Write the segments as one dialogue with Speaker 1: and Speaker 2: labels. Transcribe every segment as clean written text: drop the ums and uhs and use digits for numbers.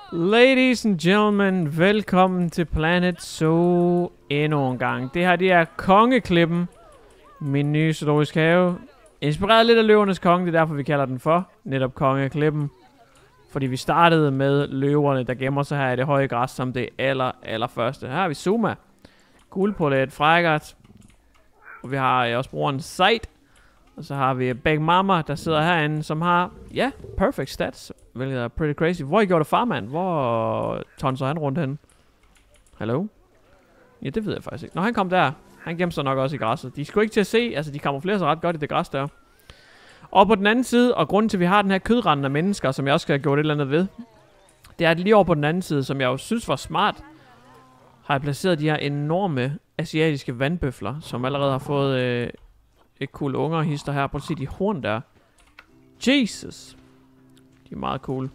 Speaker 1: Ladies and gentlemen, velkommen til Planet Zoo endnu en gang. Det her, det er Kongeklippen, min nye zoologiske have. Inspireret lidt af Løvernes Konge, det er derfor vi kalder den for netop Kongeklippen. Fordi vi startede med løverne, der gemmer sig her i det høje græs som det allerførste. Her har vi Zuma, Guldpolet, Frækkert. Og vi har også broren Sight. Og så har vi Big Mama, der sidder herinde, som har, ja, perfect stats. Hvilket er pretty crazy. Hvor I gjorde det, farmand? Hvor tonser han rundt hen? Hallo? Ja, det ved jeg faktisk ikke. Når han kom der, han gemte sig nok også i græsset. De skulle ikke til at se, altså de kamuflerer sig ret godt i det græs der. Og på den anden side, og grunden til at vi har den her kødrand af mennesker, som jeg også skal have gjort et eller andet ved, det er at lige over på den anden side, som jeg jo synes var smart, har jeg placeret de her enorme asiatiske vandbøfler, som allerede har fået et cool unger hister her. Prøv at se de horn der. Jesus. De er meget cool.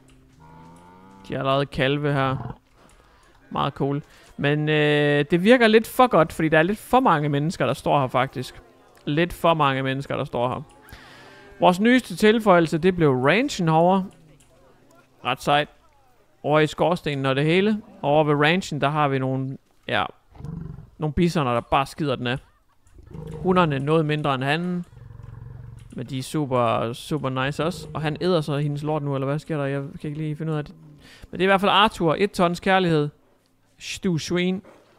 Speaker 1: De har allerede kalve her. Meget cool. Men det virker lidt for godt, fordi der er lidt for mange mennesker, der står her faktisk. Lidt for mange mennesker, der står her. Vores nyeste tilføjelse, det blev ranchen herovre. Ret sejt. Over i skorstenen og det hele. Over ved ranchen, der har vi nogle, ja, nogle bisoner, der bare skider den af. Hunderne noget mindre end hannen. Men de er super nice også. Og han æder så hendes lort nu, eller hvad sker der? Jeg kan ikke lige finde ud af det. Men det er i hvert fald Arthur. 1 tons kærlighed. Stu svin.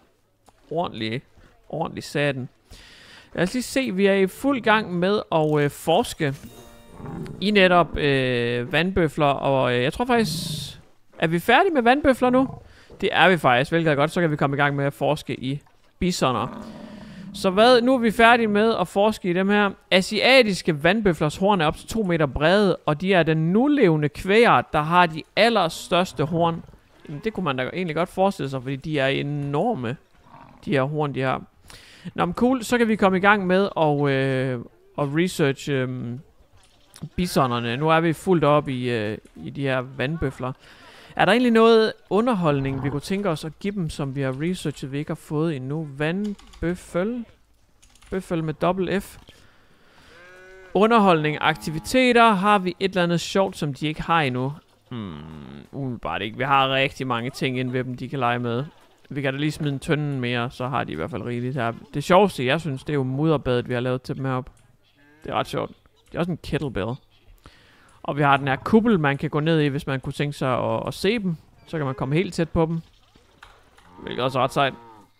Speaker 1: Ordentlig saten. Lad os lige se, vi er i fuld gang med at forske i netop vandbøfler. Og jeg tror faktisk... Er vi færdige med vandbøfler nu? Det er vi faktisk, hvilket er godt. Så kan vi komme i gang med at forske i bisoner. Så hvad? Nu er vi færdige med at forske i dem her. Asiatiske vandbøflers horn er op til 2 meter brede, og de er den nulevende kvægart, der har de allerstørste horn. Jamen, det kunne man da egentlig godt forestille sig, fordi de er enorme, de her horn, de har. Nå, men cool. Så kan vi komme i gang med at research bisonerne. Nu er vi fuldt op i de her vandbøfler. Er der egentlig noget underholdning, vi kunne tænke os at give dem, som vi har researchet, vi ikke har fået endnu? Vandbøffel. Bøffel med dobbelt F. Underholdning, aktiviteter. Har vi et eller andet sjovt, som de ikke har endnu? Umiddelbart ikke. Vi har rigtig mange ting inde ved dem, de kan lege med. Vi kan da lige smide en tønde mere, så har de i hvert fald rigeligt her. Det sjoveste, jeg synes, det er jo mudderbadet, vi har lavet til dem heroppe. Det er ret sjovt. Det er også en kettlebell. Og vi har den her kuppel, man kan gå ned i, hvis man kunne tænke sig at se dem. Så kan man komme helt tæt på dem. Hvilket også er ret sejt.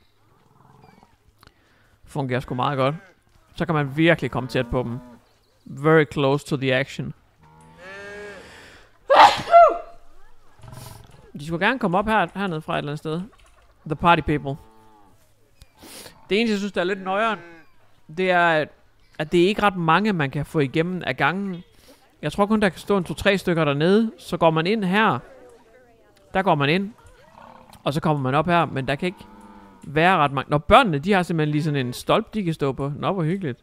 Speaker 1: Fungerer sgu meget godt. Så kan man virkelig komme tæt på dem. Very close to the action. De skulle gerne komme op hernede fra et eller andet sted. The party people. Det eneste, jeg synes, der er lidt nøjeren, det er, at det er ikke ret mange, man kan få igennem af gangen. Jeg tror kun, der kan stå en 2-3 stykker dernede. Så går man ind her. Der går man ind. Og så kommer man op her. Men der kan ikke være ret mange. Når børnene, de har simpelthen lige sådan en stolp, de kan stå på. Nå, hvor hyggeligt.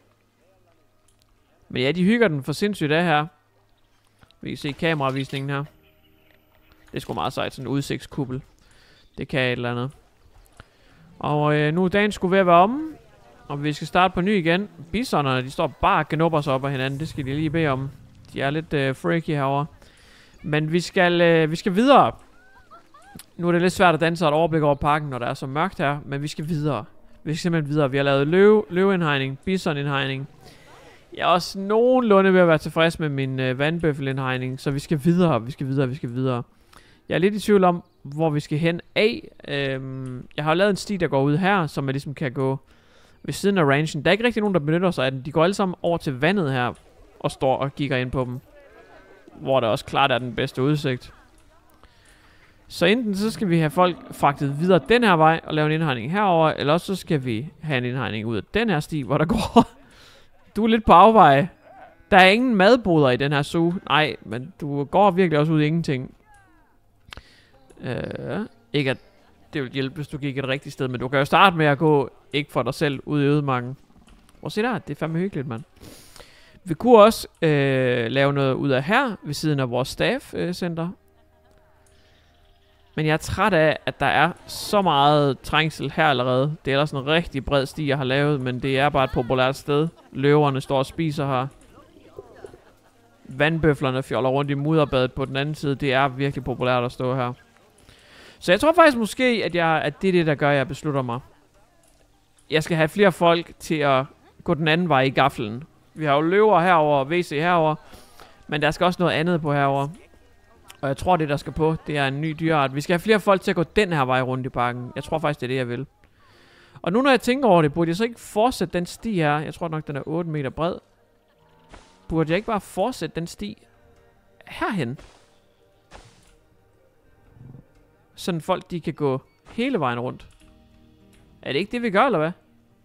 Speaker 1: Men ja, de hygger den for sindssygt af her. Vi kan se kameravisningen her. Det er sgu meget sejt, sådan en udsigtskuppel. Det kan et eller andet. Og nu er dagen skulle ved at være omme. Og vi skal starte på ny igen. Bisonerne, de står bare og gnubber sig op af hinanden. Det skal de lige bede om. De er lidt freaky herovre. Men vi skal videre. Nu er det lidt svært at danse et overblik over parken, når der er så mørkt her. Men vi skal videre. Vi skal simpelthen videre. Vi har lavet løveindhegning, bisonindhegning. Jeg er også nogenlunde ved at være tilfreds med min vandbøffelindhegning. Så vi skal videre, vi skal videre. Jeg er lidt i tvivl om, hvor vi skal hen af. Jeg har lavet en sti, der går ud her, som man ligesom kan gå ved siden af ranchen. Der er ikke rigtig nogen, der benytter sig af den. De går alle sammen over til vandet her og står og kigger ind på dem. Hvor der også klart er den bedste udsigt. Så enten så skal vi have folk fragtet videre den her vej og lave en indhegning herover, eller også så skal vi have en indhegning ud af den her sti, hvor der går... Du er lidt på afveje. Der er ingen madboder i den her zoo. Nej, men du går virkelig også ud i ingenting. Ikke at det vil hjælpe, hvis du gik et rigtigt sted, men du kan jo starte med at gå ikke for dig selv ud i ødemarken. Prøv at se der, det er fandme hyggeligt, mand. Vi kunne også lave noget ud af her, ved siden af vores staff-center. Men jeg er træt af, at der er så meget trængsel her allerede. Det er ellers en rigtig bred sti, jeg har lavet, men det er bare et populært sted. Løverne står og spiser her. vandbøflerne fjoller rundt i mudderbadet på den anden side. Det er virkelig populært at stå her. Så jeg tror faktisk måske, at det er det, der gør, at jeg beslutter mig. Jeg skal have flere folk til at gå den anden vej i gaflen. Vi har jo løver herover, WC herover, men der skal også noget andet på herover. Og jeg tror, det der skal på, det er en ny dyreart. Vi skal have flere folk til at gå den her vej rundt i parken. Jeg tror faktisk, det er det, jeg vil. Og nu når jeg tænker over det, burde jeg så ikke fortsætte den sti her. Jeg tror nok, den er 8 meter bred. Burde jeg ikke bare fortsætte den sti herhen? Sådan folk, de kan gå hele vejen rundt. Er det ikke det, vi gør, eller hvad?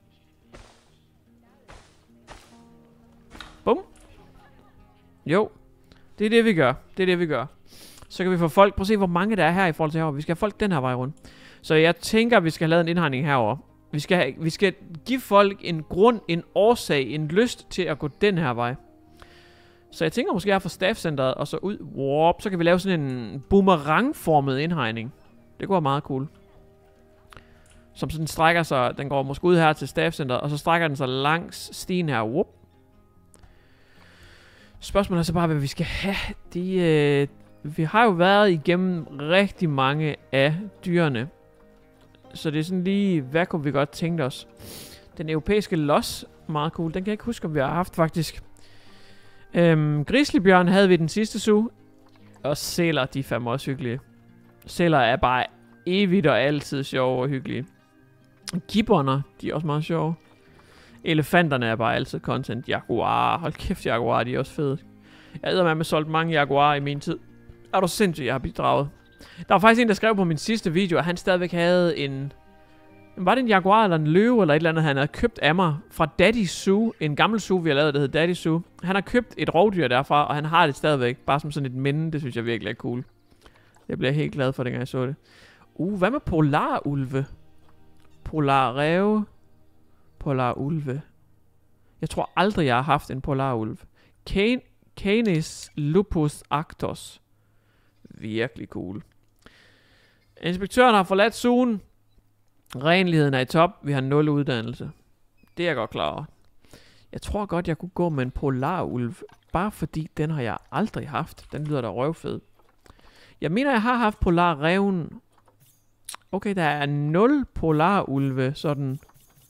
Speaker 1: Bum. Jo. Det er det, vi gør. Det er det, vi gør. Så kan vi få folk... Prøv at se, hvor mange der er her i forhold til herovre. Vi skal have folk den her vej rundt. Så jeg tænker, vi skal have lavet en indhegning herover. Vi skal give folk en grund, en årsag, en lyst til at gå den her vej. Så jeg tænker måske her fra staffcenteret og så ud. Warp, så kan vi lave sådan en boomerangformet indhegning. Det kunne være meget cool. Som sådan strækker sig, den går måske ud her til staffcenteret, og så strækker den sig langs stien her. Whoop. Spørgsmålet er så bare, hvad vi skal have. Vi har jo været igennem rigtig mange af dyrene. Så det er sådan lige, hvad kunne vi godt tænke os? Den europæiske los, meget cool. Den kan jeg ikke huske, om vi har haft faktisk. Grizzlybjørn havde vi den sidste zoo. Og sæler, de er fandme også hyggelige. Sæler er bare evigt og altid sjove og hyggelige. Gibbon'er, de er også meget sjove. Elefanterne er bare altid content. Jaguar, hold kæft, jaguar, de er også fede. Jeg havde med solgt mange jaguarer i min tid. Er du sindssygt, jeg har bidraget. Der var faktisk en, der skrev på min sidste video, at han stadigvæk havde en... Var det en jaguar eller en løve eller et eller andet, han havde købt af mig fra Daddy Zoo. En gammel zoo, vi har lavet, der hedder Daddy Zoo. Han har købt et rovdyr derfra, og han har det stadigvæk. Bare som sådan et minde, det synes jeg virkelig er cool. Det bliver jeg helt glad for, dengang jeg så det. Hvad med polarulve? Polarræve. Polarulve. Jeg tror aldrig, jeg har haft en polarulv. Canis lupus actos. Virkelig cool. Inspektøren har forladt zooen. Renligheden er i top. Vi har 0 uddannelse. Det er jeg godt klar over. Jeg tror godt, jeg kunne gå med en polarulv. Bare fordi den har jeg aldrig haft. Den lyder da røvfed. Jeg mener, jeg har haft polarræven. Okay, der er 0 polarulve sådan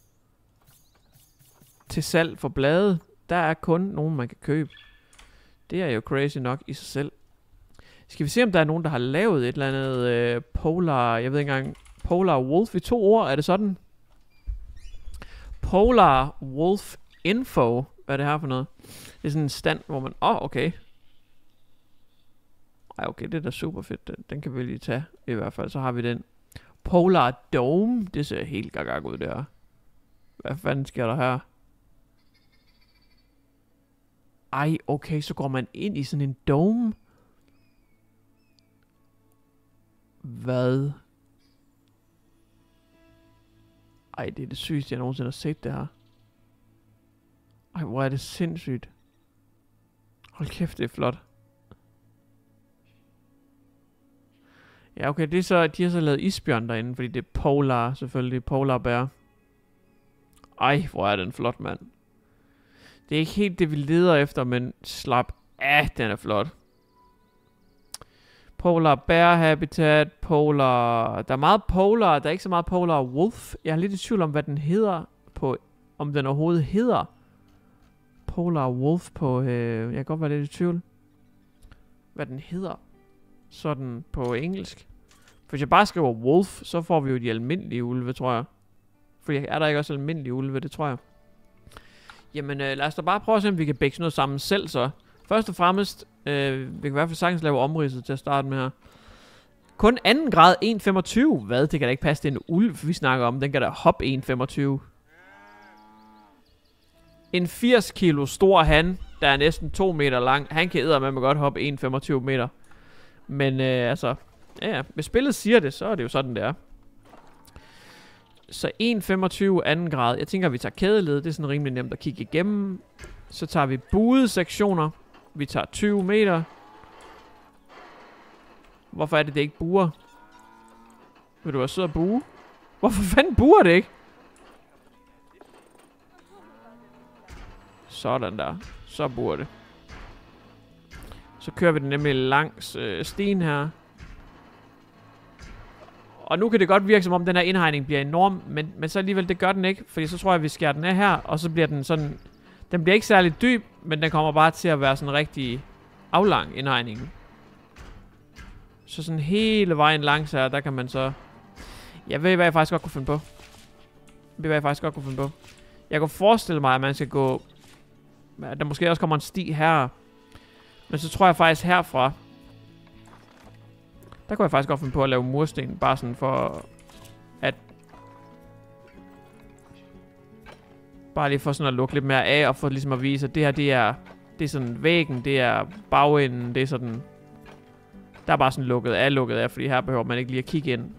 Speaker 1: til salg for blade. Der er kun nogen, man kan købe. Det er jo crazy nok i sig selv. Skal vi se, om der er nogen, der har lavet et eller andet polar... Jeg ved ikke engang... Polar Wolf i 2 ord, er det sådan? Polar Wolf Info. Hvad er det her for noget? Det er sådan en stand, hvor man... okay. Ej, okay, det er da super fedt. Den kan vi lige tage. I hvert fald, så har vi den. Polar Dome. Det ser helt gagag ud, der. Hvad fanden sker der her? Ej, okay, så går man ind i sådan en dome. Hvad? Ej, det er det sygeste, jeg nogensinde har set det her. Ej, hvor er det sindssygt. Hold kæft, det er flot. Ja, okay, det er så, de har så lavet isbjørn derinde, fordi det er polar, selvfølgelig, polar bear. Ej, hvor er den flot, mand. Det er ikke helt det, vi leder efter, men slap af, den er flot. Polar bear habitat, polar... Der er meget polar, der er ikke så meget polar wolf. Jeg er lidt i tvivl om, hvad den hedder på... Om den overhovedet hedder polar wolf på... jeg kan godt være lidt i tvivl. Hvad den hedder. Sådan på engelsk. For hvis jeg bare skriver wolf, så får vi jo de almindelige ulve, tror jeg. For er der ikke også almindelige ulve, det tror jeg. Jamen lad os da bare prøve at se, om vi kan bække noget sammen selv så. Først og fremmest, vi kan i hvert fald sagtens lave omridset til at starte med her. Kun 2. grad 1,25. Hvad? Det kan da ikke passe, det er en ulv, vi snakker om. Den kan da hoppe 1,25. En 80 kilo stor han, der er næsten 2 meter lang. Han kan eddermame godt hoppe 1,25 meter. Men altså, ja, hvis spillet siger det, så er det jo sådan, det er. Så 1,25 2. grad. Jeg tænker, vi tager kædeled. Det er sådan rimelig nemt at kigge igennem. Så tager vi buede sektioner. Vi tager 20 meter. Hvorfor er det ikke buer? Vil du være sød at bue? Hvorfor fanden buer det ikke? Sådan der. Så buer det. Så kører vi den nemlig langs stien her. Og nu kan det godt virke, som om den her indhegning bliver enorm, men så alligevel, det gør den ikke. Fordi så tror jeg, vi skærer den af her, og så bliver den sådan... Den bliver ikke særlig dyb, men den kommer bare til at være sådan en rigtig aflang indhegning. Så sådan hele vejen langs her, der kan man så... Jeg ved, hvad jeg faktisk godt kunne finde på. Jeg kunne forestille mig, at man skal gå... At der måske også kommer en sti her. Men så tror jeg faktisk herfra... Der kunne jeg faktisk godt finde på at lave mursten. Bare sådan for... At... Bare lige for sådan at lukke lidt mere af. Og for ligesom at vise, at det her, det er sådan væggen. Det er bagenden. Det er sådan... Der er bare sådan lukket af. Fordi her behøver man ikke lige at kigge ind.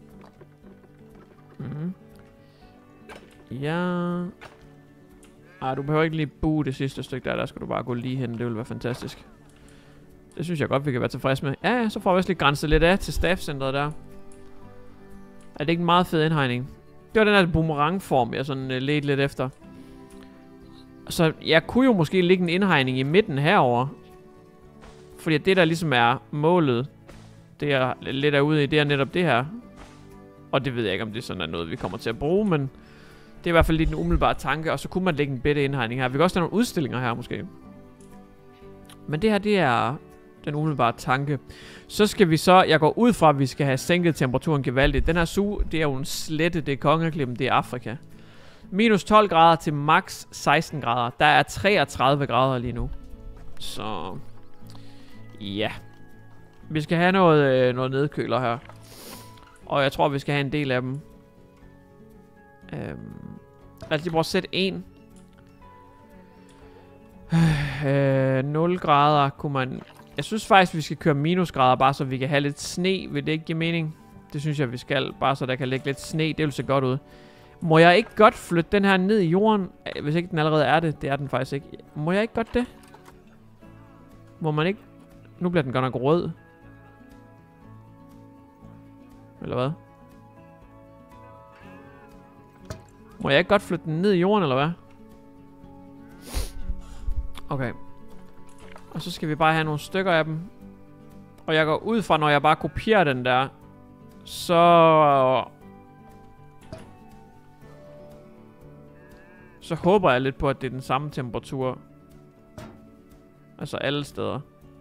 Speaker 1: Ja... Du behøver ikke lige booke det sidste stykke der. Der skal du bare gå lige hen. Det vil være fantastisk. Det synes jeg godt, vi kan være tilfreds med. Ja, så får vi også lige grænset lidt af til staffcentret der. Er det ikke en meget fed indhegning? Det var den her boomerangform, jeg sådan ledte lidt efter. Så jeg kunne jo måske lægge en indhegning i midten herover. Fordi det der ligesom er målet, det er lidt derude i, det er netop det her. Og det ved jeg ikke, om det sådan er noget, vi kommer til at bruge, men... Det er i hvert fald lige den umiddelbare tanke, og så kunne man lægge en bedre indhegning her. Vi kan også have nogle udstillinger her, måske. Men det her, det er den umiddelbare tanke. Så skal vi så... Jeg går ud fra, at vi skal have sænket temperaturen gevaldigt. Den her suge, det er jo en slette, det er Kongeklippen, det er Afrika. Minus 12 grader til max 16 grader. Der er 33 grader lige nu. Så... Ja. Vi skal have noget nedkøler her. Og jeg tror, vi skal have en del af dem. Lad os lige prøve at sætte 1. 0 grader kunne man... Jeg synes faktisk, vi skal køre minusgrader, bare så vi kan have lidt sne. Vil det ikke give mening? Det synes jeg, vi skal. Bare så der kan ligge lidt sne. Det vil se godt ud. Må jeg ikke godt flytte den her ned i jorden? Hvis ikke den allerede er det. Det er den faktisk ikke. Må jeg ikke godt det? Må man ikke? Nu bliver den godt nok rød. Eller hvad? Må jeg ikke godt flytte den ned i jorden, eller hvad? Okay. Og så skal vi bare have nogle stykker af dem. Og jeg går ud fra, når jeg bare kopierer den der, så håber jeg lidt på, at det er den samme temperatur. Altså alle steder.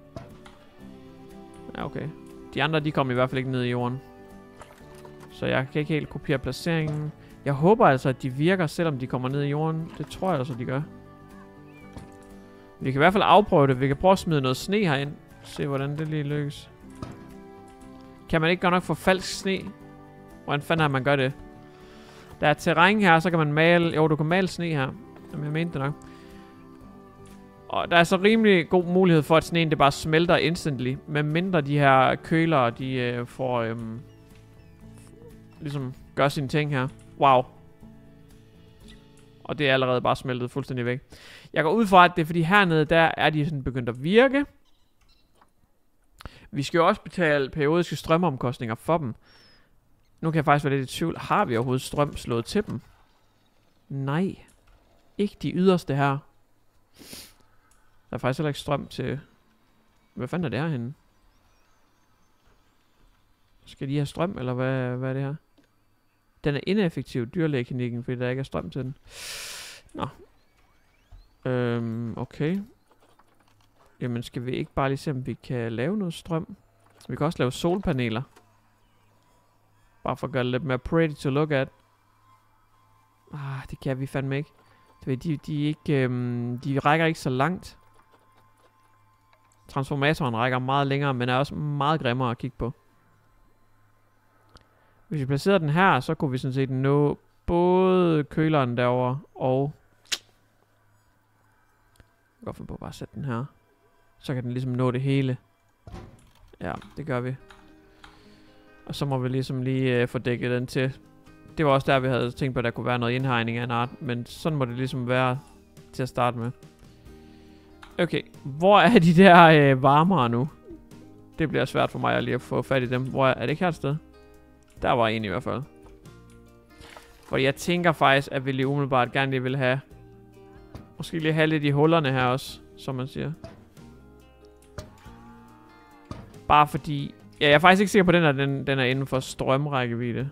Speaker 1: Ja, okay. De andre, de kommer i hvert fald ikke ned i jorden. Så jeg kan ikke helt kopiere placeringen. Jeg håber altså, at de virker, selvom de kommer ned i jorden. Det tror jeg altså, de gør. Vi kan i hvert fald afprøve det. Vi kan prøve at smide noget sne herind. Se, hvordan det lige lykkes. Kan man ikke godt nok få falsk sne? Hvordan fanden har man gør det? Der er terræn her, så kan man male... Jo, du kan male sne her. Jamen, jeg mente det nok. Og der er så rimelig god mulighed for, at sneen det bare smelter instantly. Med mindre de her kølere, de får... ligesom gør sine ting her. Wow. Og det er allerede bare smeltet fuldstændig væk. Jeg går ud fra, at det er fordi hernede, der er de sådan begyndt at virke. Vi skal jo også betale periodiske strømomkostninger for dem. Nu kan jeg faktisk være lidt i tvivl. Har vi overhovedet strøm slået til dem? Nej. Ikke de yderste her. Der er faktisk heller ikke strøm til... Hvad fanden er det herhenne? Skal de have strøm, eller hvad er det her? Den er ineffektiv, dyrlægeklinikken, fordi der ikke er strøm til den. Nå. Okay. Jamen, skal vi ikke bare lige se, om vi kan lave noget strøm? Vi kan også lave solpaneler. Bare for at gøre det lidt mere pretty to look at. Det kan vi fandme ikke. De rækker ikke så langt. Transformatoren rækker meget længere, men er også meget grimmere at kigge på. Hvis vi placerede den her, så kunne vi sådan set nå både køleren derovre og... Jeg kan godt finde på bare at sætte den her. Så kan den ligesom nå det hele. Ja, det gør vi. Og så må vi ligesom lige få dækket den til. Det var også der, vi havde tænkt på, at der kunne være noget indhegning af en art. Men sådan må det ligesom være til at starte med. Okay, hvor er de der varmere nu? Det bliver svært for mig at lige at få fat i dem. Hvor er det ikke her et sted? Der var en i hvert fald. For jeg tænker faktisk, at vi lige umiddelbart gerne lige vil have... Måske lige have lidt i hullerne her også, som man siger. Bare fordi... Ja, jeg er faktisk ikke sikker på, at den er inden for strømrækkevidde.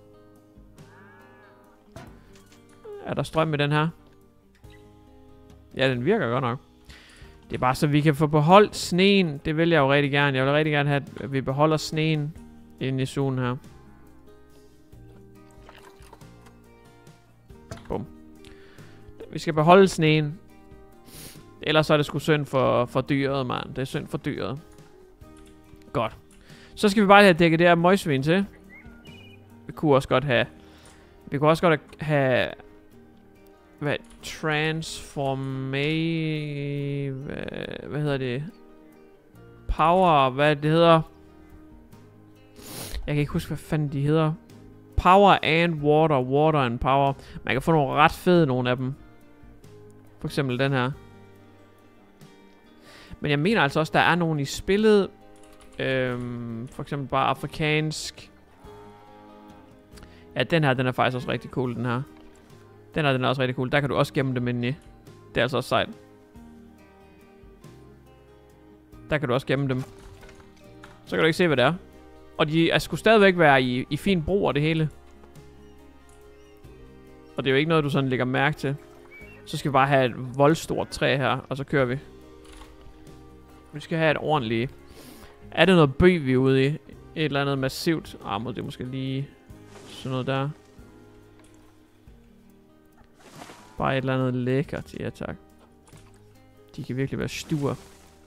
Speaker 1: Er der strøm i den her? Ja, den virker godt nok. Det er bare så, vi kan få beholdt sneen. Det vil jeg jo rigtig gerne. Jeg vil rigtig gerne have, at vi beholder sneen inde i zonen her. Bum. Vi skal beholde sneen. Ellers er det sgu synd for dyret, mand. Det er synd for dyret. Godt. Så skal vi bare have dækket det her møgsvin til. Vi kunne også godt have... Hvad hedder det? Power, hvad det hedder? Jeg kan ikke huske, hvad fanden de hedder. Power and water, water and power. Man kan få nogle ret fede, nogle af dem. For eksempel den her. Men jeg mener altså også, der er nogle i spillet. For eksempel bare afrikansk. Ja, den her, den er faktisk også rigtig cool, den her. Den er også rigtig cool. Der kan du også gemme dem inde i. Det er altså også sejt. Der kan du også gemme dem. Så kan du ikke se, hvad det er. Og de skulle stadigvæk være i fin brug og det hele. Og det er jo ikke noget, du sådan lægger mærke til. Så skal vi bare have et voldstort træ her, og så kører vi. Vi skal have et ordentligt... Er det noget bøg, vi er ude i? Et eller andet massivt. Må det måske lige... Sådan noget der. Bare et eller andet lækkert. Ja, tak. De kan virkelig være stuer.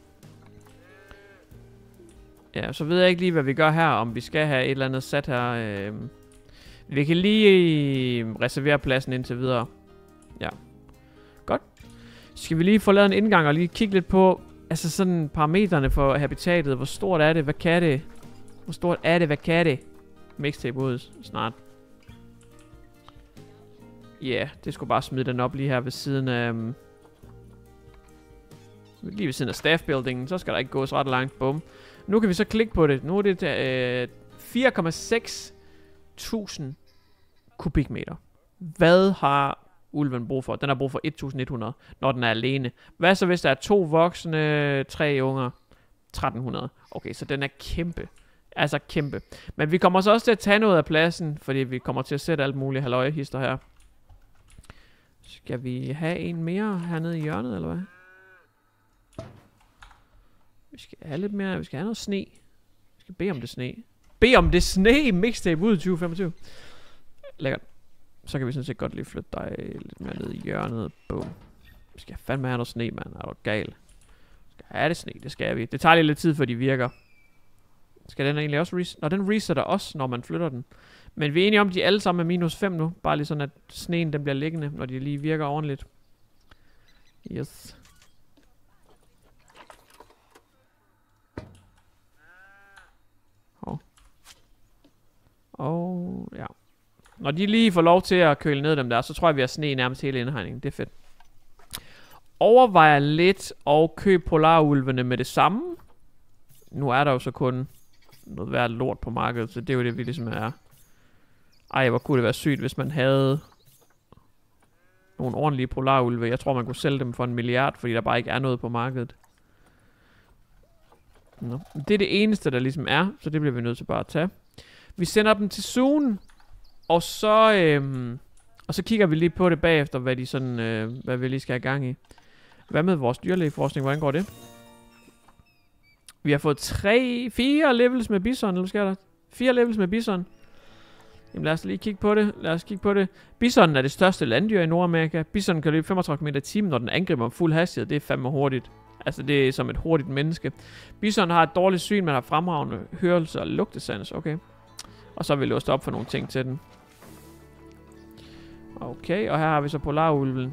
Speaker 1: Ja, så ved jeg ikke lige, hvad vi gør her. Om vi skal have et eller andet sat her. Vi kan lige reservere pladsen indtil videre. Ja. Godt. Skal vi lige få lavet en indgang og lige kigge lidt på... Altså sådan parametrene for habitatet. Hvor stort er det? Hvad kan det? Hvor stort er det? Hvad kan det? Mixtape ud snart. Ja, yeah, det skulle bare smide den op lige her ved siden af... lige ved siden af staff-buildingen. Så skal der ikke gås ret langt. Bum. Nu kan vi så klikke på det. Nu er det 4,6 tusind kubikmeter. Hvad har ulven brug for? Den har brug for 1100, når den er alene. Hvad så hvis der er 2 voksne, 3 unger? 1300. Okay, så den er kæmpe. Altså kæmpe. Men vi kommer så også til at tage noget af pladsen, fordi vi kommer til at sætte alt muligt halløjehister her. Skal vi have en mere hernede i hjørnet, eller hvad? Vi skal have lidt mere. Vi skal have noget sne. Vi skal bede om det sne. Bede om det sne! Mixtape ud i 2025. Lækkert. Så kan vi sådan set godt lige flytte dig lidt mere ned i hjørnet. Boom. Vi skal fandme have noget sne, mand. Er du gal? Vi skal have det sne, det skal vi. Det tager lige lidt tid, før de virker. Skal den egentlig også reset? Nå, den resetter også, når man flytter den. Men vi er enige om, de alle sammen er -5 nu. Bare lige sådan, at sneen den bliver liggende, når de lige virker ordentligt. Yes. Og ja. Når de lige får lov til at køle ned dem der, så tror jeg, vi har sne nærmest hele indhegningen. Det er fedt. Overvejer lidt at købe polarulvene med det samme. Nu er der jo så kun noget værd lort på markedet, så det er jo det, vi ligesom er. Ej, hvor kunne det være sygt, hvis man havde nogle ordentlige polarulve. Jeg tror, man kunne sælge dem for 1 milliard, fordi der bare ikke er noget på markedet. Nå. Det er det eneste, der ligesom er, så det bliver vi nødt til bare at tage. Vi sender dem til zooen, og så kigger vi lige på det bagefter, hvad de sådan, hvad vi lige skal have gang i. Hvad med vores dyrlægeforskning? Hvordan går det? Vi har fået 4 levels med bison, eller hvad sker der? 4 levels med bison. Jamen lad os lige kigge på det. Bisonen er det største landdyr i Nordamerika. Bisonen kan løbe 35 km i timen, når den angriber med fuld hastighed. Det er fandme hurtigt. Altså det er som et hurtigt menneske. Bisonen har et dårligt syn, men har fremragende hørelse og lugtesans. Okay. Og så har vi låst op for nogle ting til den. Okay, og her har vi så polarulven.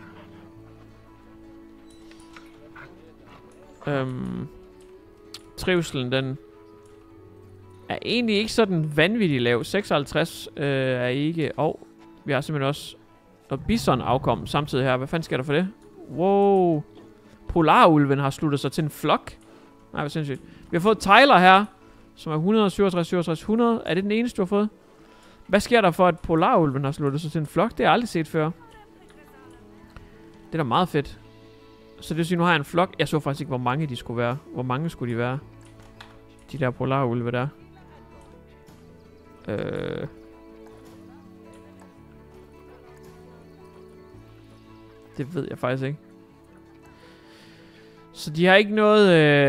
Speaker 1: Trivselen, den er egentlig ikke sådan vanvittigt lav. 56 er ikke... vi har simpelthen også noget bison afkom samtidig her. Hvad fanden sker der for det? Wow. Polarulven har sluttet sig til en flok. Nej, hvad sindssygt. Vi har fået Tyler her, som er 167, 67, 100. Er det den eneste, du har fået? Hvad sker der for, at polarulven har sluttet sig til en flok? Det har jeg aldrig set før. Det er da meget fedt. Så det vil sige, nu har jeg en flok. Jeg så faktisk ikke, hvor mange de skulle være. Hvor mange skulle de være? De der polarulve der. Det ved jeg faktisk ikke. Så de har ikke noget...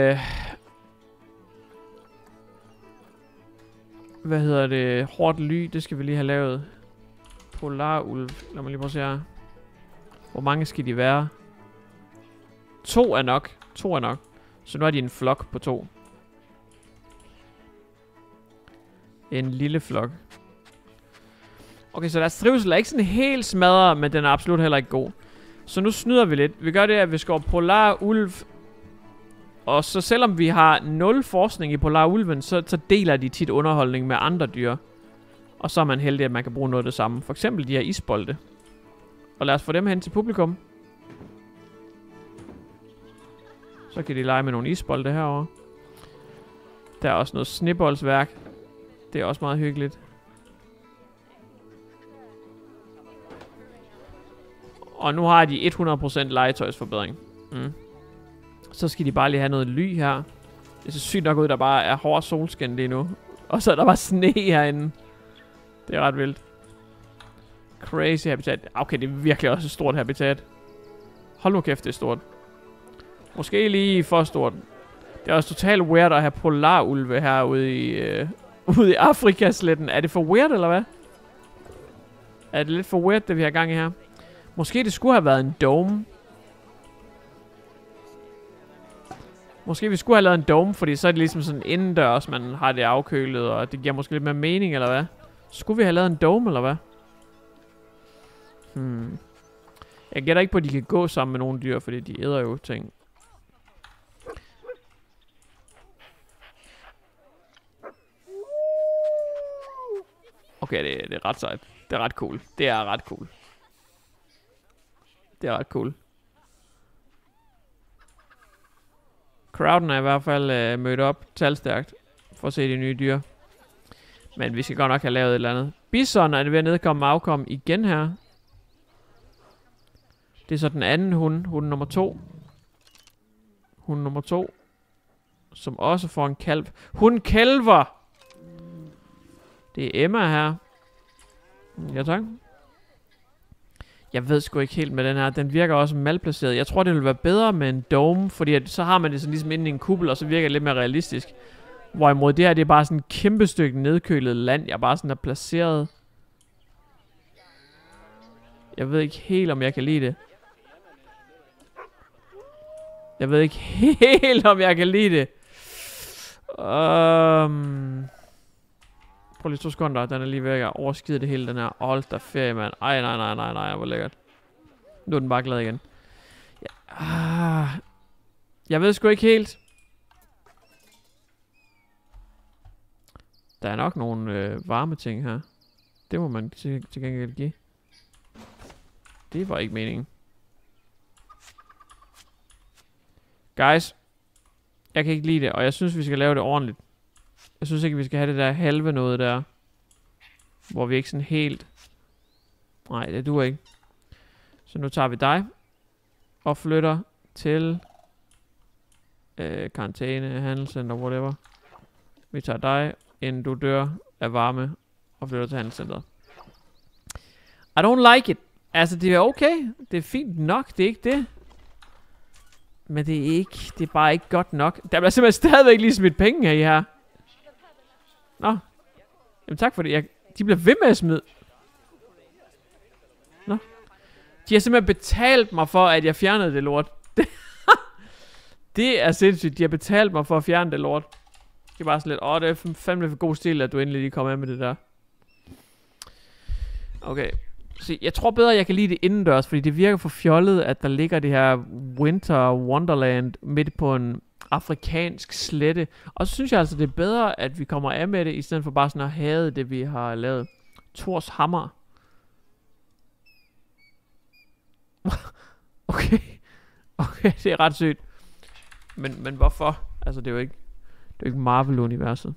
Speaker 1: hvad hedder det? Hårdt ly. Det skal vi lige have lavet. Polarulv. Lad mig lige prøve at se her. Hvor mange skal de være? 2 er nok. 2 er nok. Så nu er de en flok på 2. En lille flok. Okay, så deres trivsel er ikke sådan helt smadret, men den er absolut heller ikke god. Så nu snyder vi lidt. Vi gør det, at vi skår polarulv. Og så selvom vi har 0 forskning i polarulven, så deler de tit underholdning med andre dyr. Og så er man heldig, at man kan bruge noget af det samme. For eksempel de her isbolde. Og lad os få dem hen til publikum. Så kan de lege med nogle isbolde herovre. Der er også noget sneboldsværk. Det er også meget hyggeligt. Og nu har de 100% legetøjsforbedring. Så skal de bare lige have noget ly her. Det ser sygt nok ud, der bare er hård solskin lige nu. Og så er der bare sne herinde. Det er ret vildt. Crazy habitat. Okay, det er virkelig også et stort habitat. Hold nu kæft, det er stort. Måske lige for stort. Det er også totalt weird at have polarulve herude i Afrikasletten. Er det for weird, eller hvad? Er det lidt for weird, det vi har gang i her? Måske det skulle have været en dome. Måske vi skulle have lavet en dome, fordi så er det ligesom sådan indendørs, man har det afkølet, og det giver måske lidt mere mening, eller hvad? Skulle vi have lavet en dome, eller hvad? Jeg gætter ikke på, at de kan gå sammen med nogle dyr, fordi de æder jo ting. Okay, det er ret sejt. Det er ret cool. Det er ret cool. Det er ret cool. Crowden er i hvert fald mødt op talstærkt for at se de nye dyr. Men vi skal godt nok have lavet et eller andet. Bison er det ved at nedkomme med afkom igen her. Det er så den anden hund. Hund nummer 2. Hund nummer 2. Som også får en kalv. Hun kalver! Det er Emma her. Ja, tak. Jeg ved sgu ikke helt med den her. Den virker også malplaceret. Jeg tror, det vil være bedre med en dome, fordi at, så har man det sådan ligesom inde i en kuppel, og så virker det lidt mere realistisk. Hvorimod det her, det er bare sådan et kæmpe stykke nedkølet land, jeg bare sådan er placeret. Jeg ved ikke helt, om jeg kan lide det. Jeg ved ikke helt, om jeg kan lide det. Prøv lige 2 sekunder, den er lige ved at overskide det hele, den her. Hold da ferie, mand. Ej, nej, hvor lækkert. Nu er den bare glad igen. Ja, jeg ved sgu ikke helt. Der er nok nogle varme ting her. Det må man til gengæld give. Det var ikke meningen. Guys, jeg kan ikke lide det, og jeg synes, vi skal lave det ordentligt. Jeg synes ikke, vi skal have det der halve noget der. Hvor vi ikke sådan helt... Nej, det duer ikke. Så nu tager vi dig. Og flytter til... karantæne, handelscenter, whatever. Vi tager dig, inden du dør af varme. Og flytter til handelscenteret. I don't like it. Altså, det er okay. Det er fint nok, det er ikke det. Men det er ikke... Det er bare ikke godt nok. Der bliver simpelthen stadigvæk lige smidt penge af i her. Nå. Jamen tak for det. De bliver ved med at smide. Nå. De har simpelthen betalt mig for, at jeg fjernede det lort. Det er sindssygt. De har betalt mig for at fjerne det lort. Det er bare sådan lidt, det er fandme for god stil, at du endelig lige kommer af med det der. Okay. Så jeg tror bedre, jeg kan lide det indendørs, fordi det virker for fjollet, at der ligger det her Winter Wonderland midt på en afrikansk slette. Og så synes jeg altså, det er bedre, at vi kommer af med det, i stedet for bare sådan at hade det, vi har lavet. Thors hammer. Okay. Okay, det er ret sygt. Men hvorfor? Altså, det er jo ikke Marvel-universet.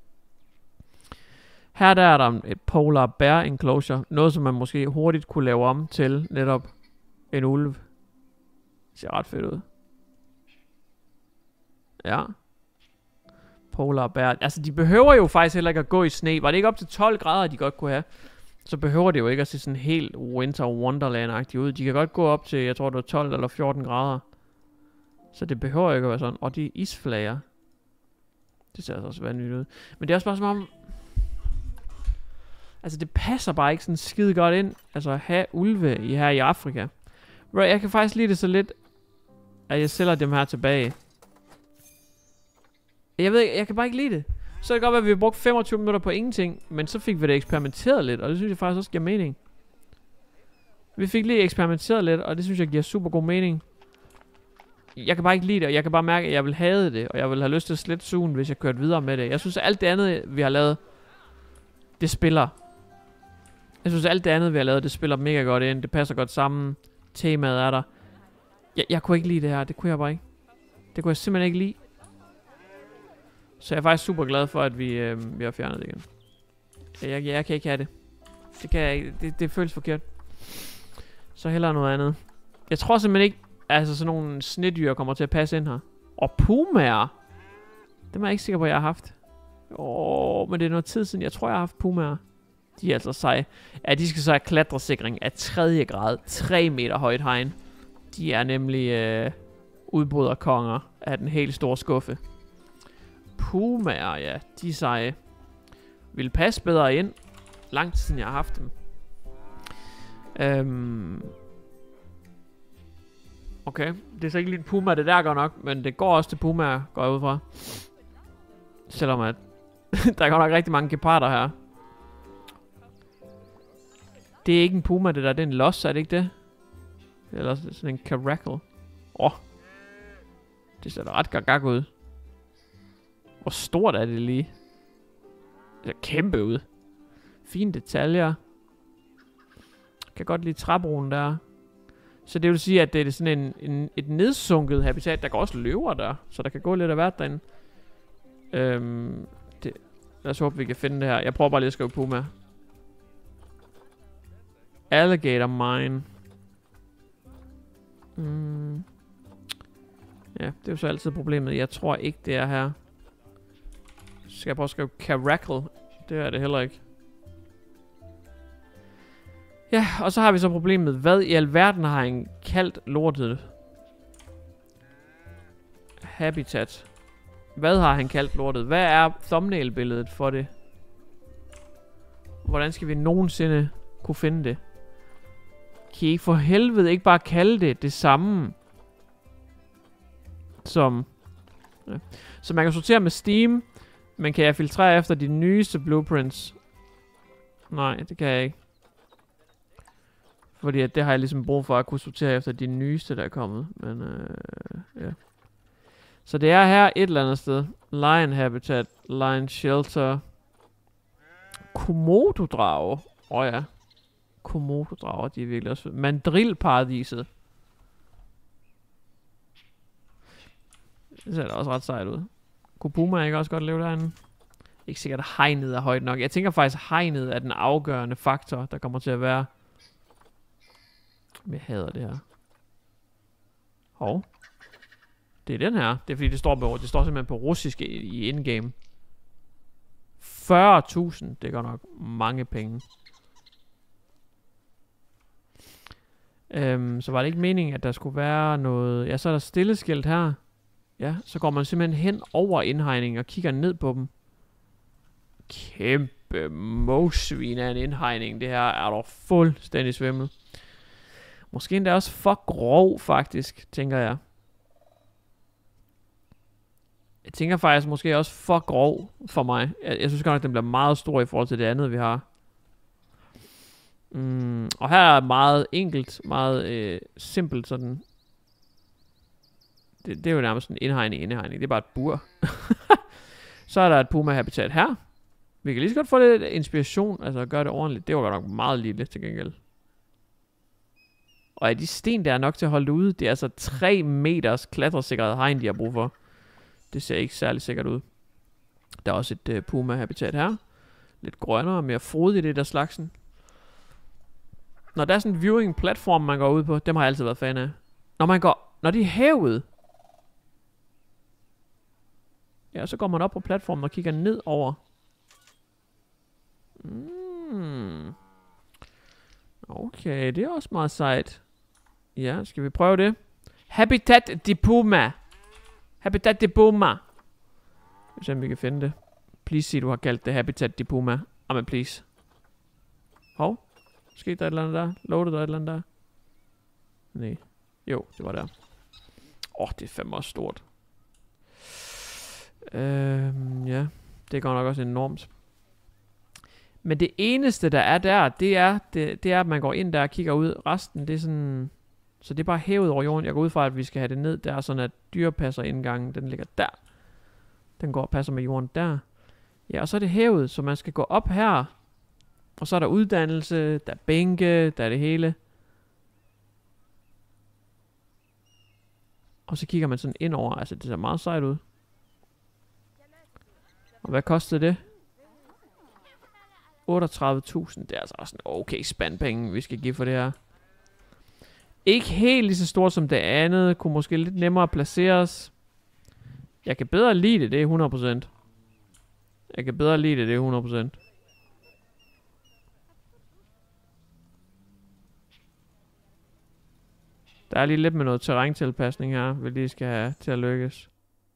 Speaker 1: Her der er der et polar bear enclosure. Noget, som man måske hurtigt kunne lave om til netop en ulv. Det ser ret fedt ud. Ja. Polar bear. Altså, de behøver jo faktisk heller ikke at gå i sne. Var det ikke op til 12 grader, de godt kunne have? Så behøver det jo ikke at se sådan helt Winter Wonderland-agtigt ud. De kan godt gå op til, jeg tror det var 12 eller 14 grader. Så det behøver ikke at være sådan. Og de er isflager. Det ser altså også vanvittigt ud. Men det er også bare som om... Altså, det passer bare ikke sådan skide godt ind. Altså, at have ulve her i Afrika. Right, jeg kan faktisk lide det så lidt, at jeg sælger dem her tilbage. Jeg ved ikke, jeg kan bare ikke lide det. Så er det godt være, at vi har brugt 25 minutter på ingenting, men så fik vi det eksperimenteret lidt, og det synes jeg faktisk også giver mening. Vi fik lige eksperimenteret lidt, og det synes jeg giver super god mening. Jeg kan bare ikke lide det, og jeg kan bare mærke, at jeg vil have det, og jeg vil have lyst til at slette sugen, hvis jeg kørte videre med det. Jeg synes, at alt det andet, vi har lavet, det spiller. Jeg synes, at alt det andet, vi har lavet, det spiller mega godt ind. Det passer godt sammen. Temaet er der. Jeg kunne ikke lide det her. Det kunne jeg bare ikke. Det kunne jeg simpelthen ikke lide. Så jeg er faktisk super glad for, at vi har fjernet det igen. Jeg kan ikke have det. Det kan jeg ikke. Det føles forkert. Så hellere noget andet. Jeg tror simpelthen ikke, altså sådan nogle snedyr kommer til at passe ind her. Og pumaer. Dem er jeg ikke sikker på, at jeg har haft. Men det er noget tid siden. Jeg tror, jeg har haft pumaer. De er altså seje. Ja, de skal så have klatresikring af 3. grad. 3 meter højt hegn. De er nemlig udbryderkonger af den helt store skuffe. Pumaer, ja. De er seje. Vil passe bedre ind. Langt siden jeg har haft dem. Okay. Det er så ikke lige en puma, det der går nok. Men det går også til pumaer, går jeg ud fra. Selvom at der går nok rigtig mange geparder her. Det er ikke en puma, det der. Det er en los, er det ikke det? Eller sådan en caracal. Det ser da ret gag ud. Hvor stort er det lige? Det ser kæmpe ud. Fine detaljer. Kan godt lide træbroen der. Så det vil sige, at det er sådan et nedsunket habitat. Der går også løver der. Så der kan gå lidt af hvert derinde. Lad os håbe, vi kan finde det her. Jeg prøver bare lige at skrive puma. Alligator mine. Ja, det er jo så altid problemet. Jeg tror ikke, det er her. Så skal jeg prøve at skrive caracal. Det er det heller ikke. Ja, og så har vi så problemet. Hvad i alverden har han kaldt lortet? Habitat. Hvad har han kaldt lortet? Hvad er thumbnail-billedet for det? Hvordan skal vi nogensinde kunne finde det? Kan I for helvede ikke bare kalde det samme? Som... Ja. Så man kan sortere med Steam. Men kan jeg filtrere efter de nyeste blueprints? Nej, det kan jeg ikke. Fordi at det har jeg ligesom brug for at kunne sortere efter de nyeste, der er kommet. Men ja. Så det er her et eller andet sted. Lion Habitat, Lion Shelter. Komodo-drage. Ja. Komodo-drager, de er virkelig også fede. Mandrilparadiset. Det ser da også ret sejt ud. Kunne puma ikke også godt leve derinde? Ikke sikkert, at hegnet er højt nok. Jeg tænker faktisk, at hegnet er den afgørende faktor, der kommer til at være. Jeg hader det her. Hov. Det er den her. Det er fordi, det står simpelthen på russisk i indgame. 40.000. Det går nok mange penge. Så var det ikke meningen, at der skulle være noget... Ja, så er der stilleskilt her. Ja, så går man simpelthen hen over indhegningen og kigger ned på dem. Kæmpe mosvin af en indhegning. Det her er dog fuldstændig svimmel. Måske endda også for grov, faktisk, tænker jeg. Jeg tænker faktisk måske også for grov for mig. Jeg synes godt nok, den bliver meget stor i forhold til det andet, vi har. Og her er meget enkelt, meget simpelt sådan. Det er jo nærmest en indhegning. Det er bare et bur. Så er der et puma-habitat her. Vi kan lige så godt få lidt inspiration, altså gøre det ordentligt. Det var godt nok meget lille til gengæld. Og er de sten, der er nok til at holde det ude? Det er altså 3 meters klatresikret hegn, de har brug for. Det ser ikke særlig sikkert ud. Der er også et puma-habitat her. Lidt grønnere og mere frodigt i det der slagsen. Når der er sådan en viewing-platform, man går ud på, dem har jeg altid været fan af. Når de er hævet. Ja, så går man op på platformen og kigger ned over. Okay, det er også meget sejt. Ja, skal vi prøve det? Habitat de Puma. Habitat de Puma. Vi se, om vi kan finde det. Please sig, du har kaldt det Habitat de Puma. Amen, please. Hov. Skete der et eller andet der? Loaded der et eller andet der? Nej. Jo, det var der. Det er fandme også stort. Ja. Det går nok også enormt. Men det eneste, der er der, det er, at man går ind der og kigger ud. Resten, det er sådan... Så det er bare hævet over jorden. Jeg går ud fra, at vi skal have det ned der, sådan at dyrepasserindgangen, den ligger der. Den går og passer med jorden der. Ja, og så er det hævet, så man skal gå op her. Og så er der uddannelse, der er bænke, der er det hele. Og så kigger man sådan ind over. Altså, det ser meget sejt ud. Og hvad kostede det? 38.000. Det er altså også en okay spandpenge, vi skal give for det her. Ikke helt lige så stort som det andet. Kunne måske lidt nemmere placeres. Jeg kan bedre lide det, det er 100%. Jeg kan bedre lide det, det er 100%. Der er lige lidt med noget terræntilpasning her, vi lige skal have til at lykkes.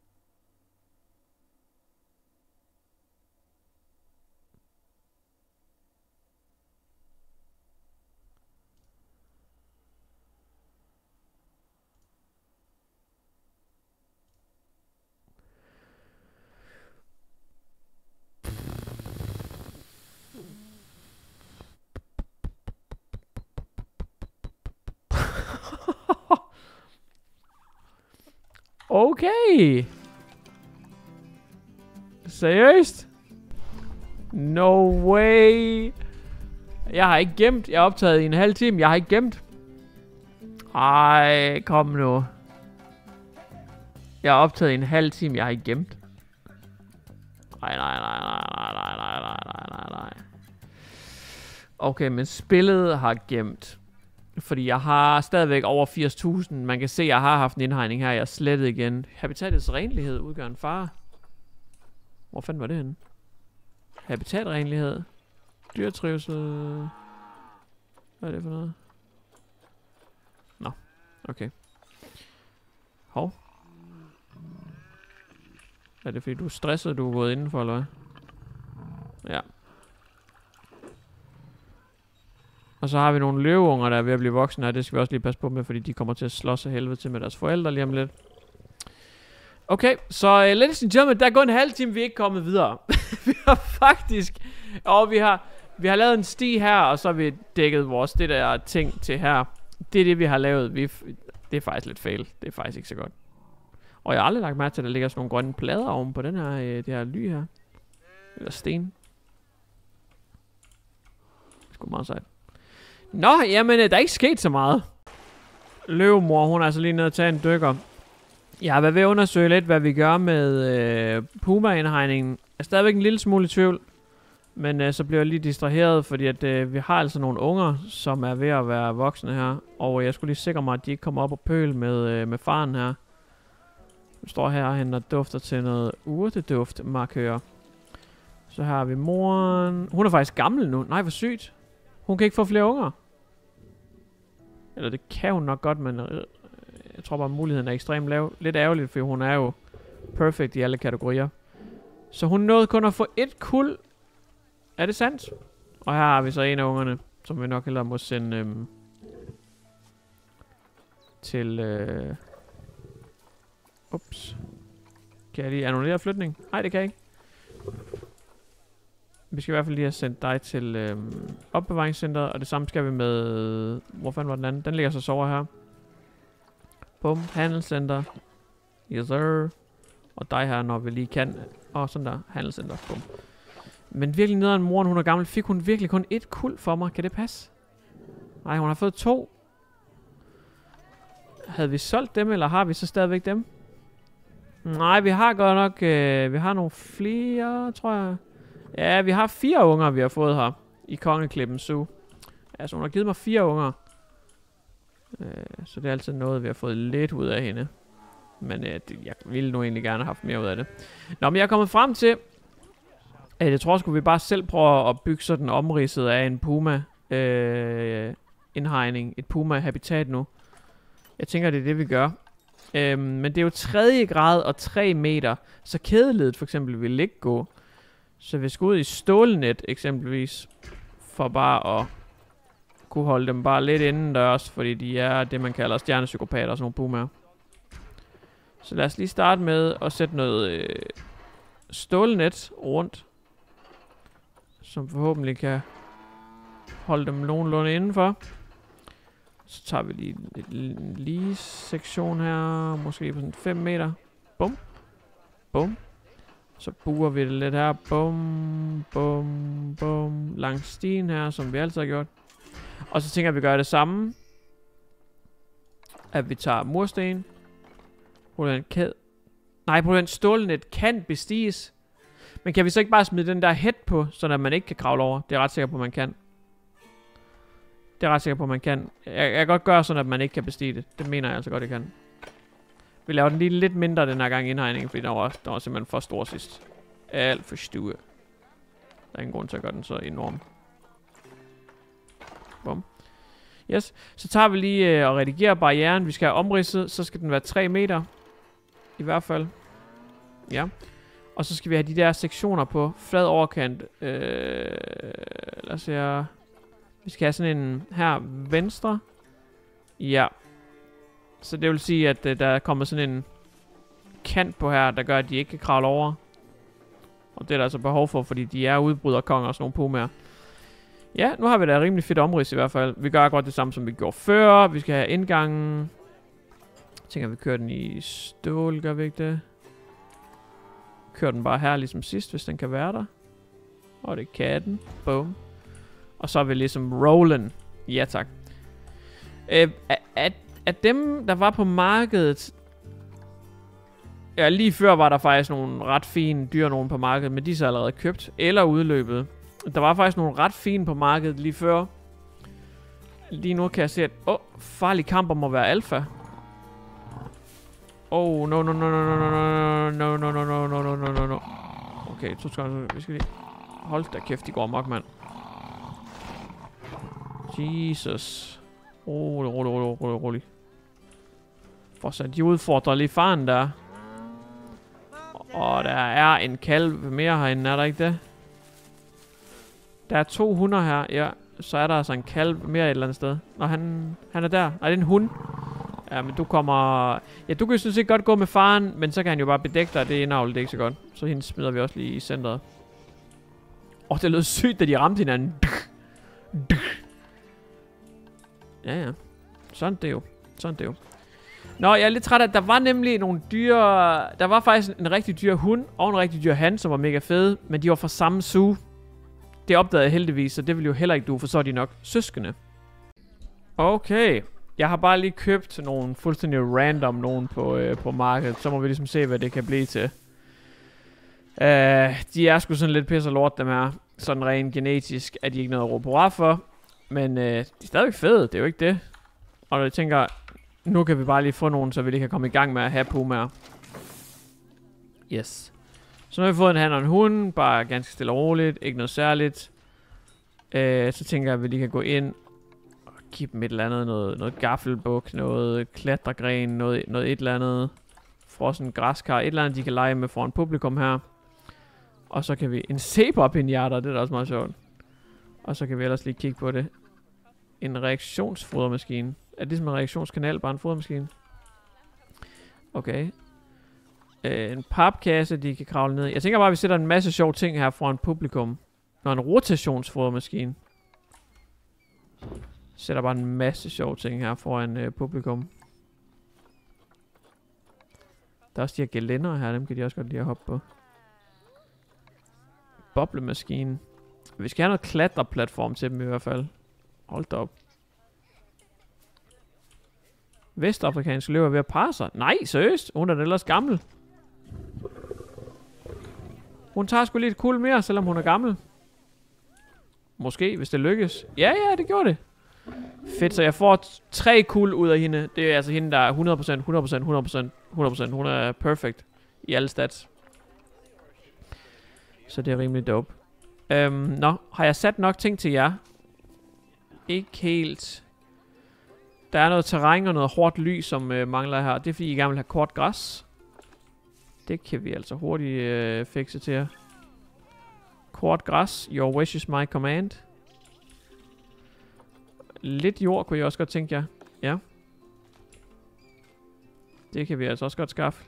Speaker 1: Okay. Seriøst? No way. Jeg har ikke gemt. Jeg har optaget i en halv time. Jeg har ikke gemt. Ej, kom nu. Jeg har optaget i en halv time. Jeg har ikke gemt. Nej. Okay, men spillet har gemt. Fordi jeg har stadigvæk over 80.000. Man kan se, at jeg har haft en indhegning her. Jeg er slettet igen. Habitatets renlighed udgør en fare. Hvor fanden var det henne? Habitatrenlighed. Dyretrivsel. Hvad er det for noget? Nå, okay. Hov. Er det fordi du er stresset, du er gået indenfor, eller hvad? Ja. Og så har vi nogle løveunger, der er ved at blive voksne her. Det skal vi også lige passe på med, fordi de kommer til at slås af helvede til med deres forældre lige om lidt. Okay, så ladies and gentlemen, der er gået en halv time, vi er ikke kommet videre. Vi har faktisk... vi har lavet en sti her, og så har vi dækket vores det der ting til her. Det er det, vi har lavet. Det er faktisk lidt fail. Det er faktisk ikke så godt. Og jeg har aldrig lagt mærke til, at der ligger sådan nogle grønne plader oven på den her, det her ly her. Eller sten. Det er sgu meget sejt. Nå, jamen, der er ikke sket så meget. Løvemor, hun er altså lige nede og tage en dykker. Jeg har været ved at undersøge lidt, hvad vi gør med Puma-indhegningen. Jeg er stadigvæk en lille smule i tvivl. Men så bliver jeg lige distraheret, fordi at vi har altså nogle unger, som er ved at være voksne her. Og jeg skulle lige sikre mig, at de ikke kommer op og pøl med faren her. Hun står her og dufter til noget urteduft markør. Så har vi moren. Hun er faktisk gammel nu. Nej, hvor sygt. Hun kan ikke få flere unger. Eller det kan hun nok godt, men jeg tror bare, at muligheden er ekstremt lav. Lidt ærgerligt, for hun er jo perfect i alle kategorier. Så hun nåede kun at få et kuld. Er det sandt? Og her har vi så en af ungerne, som vi nok hellere må sende til... Ups. Kan jeg lige annullere flytning? Nej, det kan jeg ikke. Vi skal i hvert fald lige have sendt dig til opbevaringscenteret, og det samme skal vi med... Hvor fanden var den anden? Den ligger så sover her. Bum, handelscenter. Yes sir. Og dig her, når vi lige kan. Og sådan der, handelscenter. Bum. Men virkelig nederen moren, hun er gammel. Fik hun virkelig kun et kuld for mig? Kan det passe? Nej, hun har fået 2. Havde vi solgt dem, eller har vi så stadigvæk dem? Nej, vi har godt nok... vi har nogle flere, tror jeg. Ja, vi har 4 unger, vi har fået her. I Kongeklippen Zoo. Altså, hun har givet mig 4 unger. Så det er altid noget, vi har fået lidt ud af hende. Men jeg ville nu egentlig gerne have haft mere ud af det. Nå, men jeg er kommet frem til, at jeg tror, skulle vi bare selv prøve at bygge sådan omridset af en puma indhegning. Et puma habitat nu. Jeg tænker, det er det, vi gør. Men det er jo 3. grad og 3 meter. Så kædeledet for eksempel vil ikke gå. Så vi skal ud i stålnet eksempelvis. For bare at kunne holde dem bare lidt indendørs. Fordi de er det, man kalder stjernepsykopater og sådan nogle pumaer. Så lad os lige starte med at sætte noget stålnet rundt. Som forhåbentlig kan holde dem nogenlunde indenfor. Så tager vi lige en lige sektion her. Måske på sådan 5 meter. Bum. Bum. Så buer vi det lidt her. Bum. Bum. Bum. Langs stien her, som vi altid har gjort. Og så tænker jeg, at vi gør det samme. At vi tager mursten. Problemet stålnet kan bestiges. Men kan vi så ikke bare smide den der head på, så man ikke kan kravle over? Det er jeg ret sikker på, man kan. Jeg kan godt gøre sådan, at man ikke kan bestige det. Det mener jeg altså godt, jeg kan. Vi laver den lige lidt mindre den her gang indhegningen, fordi den var simpelthen for stor sidst. Alt for stue. Der er ingen grund til at gøre den så enorm. Bum. Yes. Så tager vi lige og redigerer barrieren. Vi skal have omridset, så skal den være 3 meter. I hvert fald. Ja. Og så skal vi have de der sektioner på flad overkant. Lad os se. Vi skal have sådan en her venstre. Ja. Så det vil sige, at der er kommet sådan en kant på her, der gør, at de ikke kan kravle over. Og det er der altså behov for, fordi de er udbryderkonger og sådan nogle pumaer. Ja, nu har vi da et rimelig fedt omrids i hvert fald. Vi gør godt det samme, som vi gjorde før. Vi skal have indgangen. Jeg tænker, vi kører den i stål, gør vi ikke det? Kører den bare her ligesom sidst, hvis den kan være der. Og det kan den. Boom. Og så er vi ligesom rollen. Ja, tak. Af dem, der var på markedet... Ja, lige før var der faktisk nogle ret fine dyr nogen på markedet, men de er så allerede købt eller udløbet. Der var faktisk nogle ret fine på markedet lige før. Lige nu kan jeg se, at... farlige kamper må være alfa. No. Okay, 2 sekunder. Vi skal lige... Hold da kæft, de går amok, mand. Jesus. Rolig. Fortsat, de udfordrer lige faren der. Og der er en kalv mere herinde, er der ikke det? Der er 200 her, ja. Så er der altså en kalv mere et eller andet sted. Nå, han er der. Nej, det er en hund. Ja, men du kommer... Ja, du kan jo sådan set godt gå med faren, men så kan han jo bare bedække dig. Det er indavlet, det er ikke så godt. Så hende smider vi også lige i centret. Det lød sygt, da de ramte hinanden. Ja. Sådan det jo. Nå, jeg er lidt træt af, at der var nemlig nogle dyr... Der var faktisk en rigtig dyr hund og en rigtig dyr han, som var mega fede. Men de var fra samme zoo. Det opdagede jeg heldigvis, så det ville jo heller ikke du, for så er de nok søskende. Okay. Jeg har bare lige købt nogle fuldstændig random nogen på markedet. Så må vi ligesom se, hvad det kan blive til. De er sgu sådan lidt pisse og lort, dem her. Sådan rent genetisk er de ikke noget at råbe hurra for. Men de er stadigvæk fede, det er jo ikke det. Og jeg tænker, nu kan vi bare lige få nogen, så vi lige kan komme i gang med at have pumaer. Yes. Så nu har vi fået en han og en hund, bare ganske stille og roligt, ikke noget særligt. Så tænker jeg, at vi lige kan gå ind og give dem et eller andet, noget gaffelbuk, noget klatregren, noget et eller andet. Frossen græskar, et eller andet, de kan lege med foran publikum her. Og så kan vi en zebra-pinata, det er da også meget sjovt. Og så kan vi ellers lige kigge på det. En reaktionsfodermaskine. Er det ligesom en reaktionskanal, bare en fodermaskine? Okay. En papkasse, de kan kravle ned. Jeg tænker bare, at vi sætter en masse sjove ting her foran publikum. Når en rotationsfodermaskine. Sætter bare en masse sjove ting her foran publikum. Der er også de her gelænder her, dem kan de også godt lide at hoppe på. Boblemaskine. Vi skal have noget klatreplatform til dem i hvert fald. Hold da op. Vestafrikansk løver ved at parre sig. Nej, seriøst. Hun er da ellers gammel. Hun tager sgu lige et kuld mere, selvom hun er gammel. Måske, hvis det lykkes. Ja, det gjorde det. Fedt, så jeg får 3 kuld ud af hende. Det er altså hende, der er 100%. Hun er perfect i alle stats. Så det er rimelig dope. Nå, har jeg sat nok ting til jer? Ikke helt. Der er noget terræn og noget hårdt lys, som mangler her. Det er fordi, I gerne vil have kort græs. Det kan vi altså hurtigt fikse til jer. Kort græs. Your wish is my command. Lidt jord kunne jeg også godt tænke jer. Ja. Det kan vi altså også godt skaffe.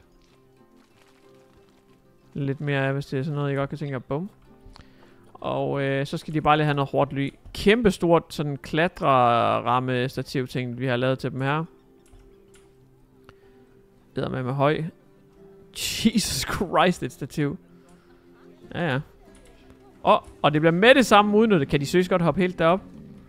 Speaker 1: Lidt mere af, hvis det er sådan noget, I godt kan tænke jer. Bum. Og så skal de bare lige have noget hårdt ly. Kæmpestort sådan klatreramme stativ ting, vi har lavet til dem her. Det er med høj. Jesus Christ, et stativ. Ja, ja. Og det bliver med det samme udnyttet. Kan de seriøst godt hoppe helt derop?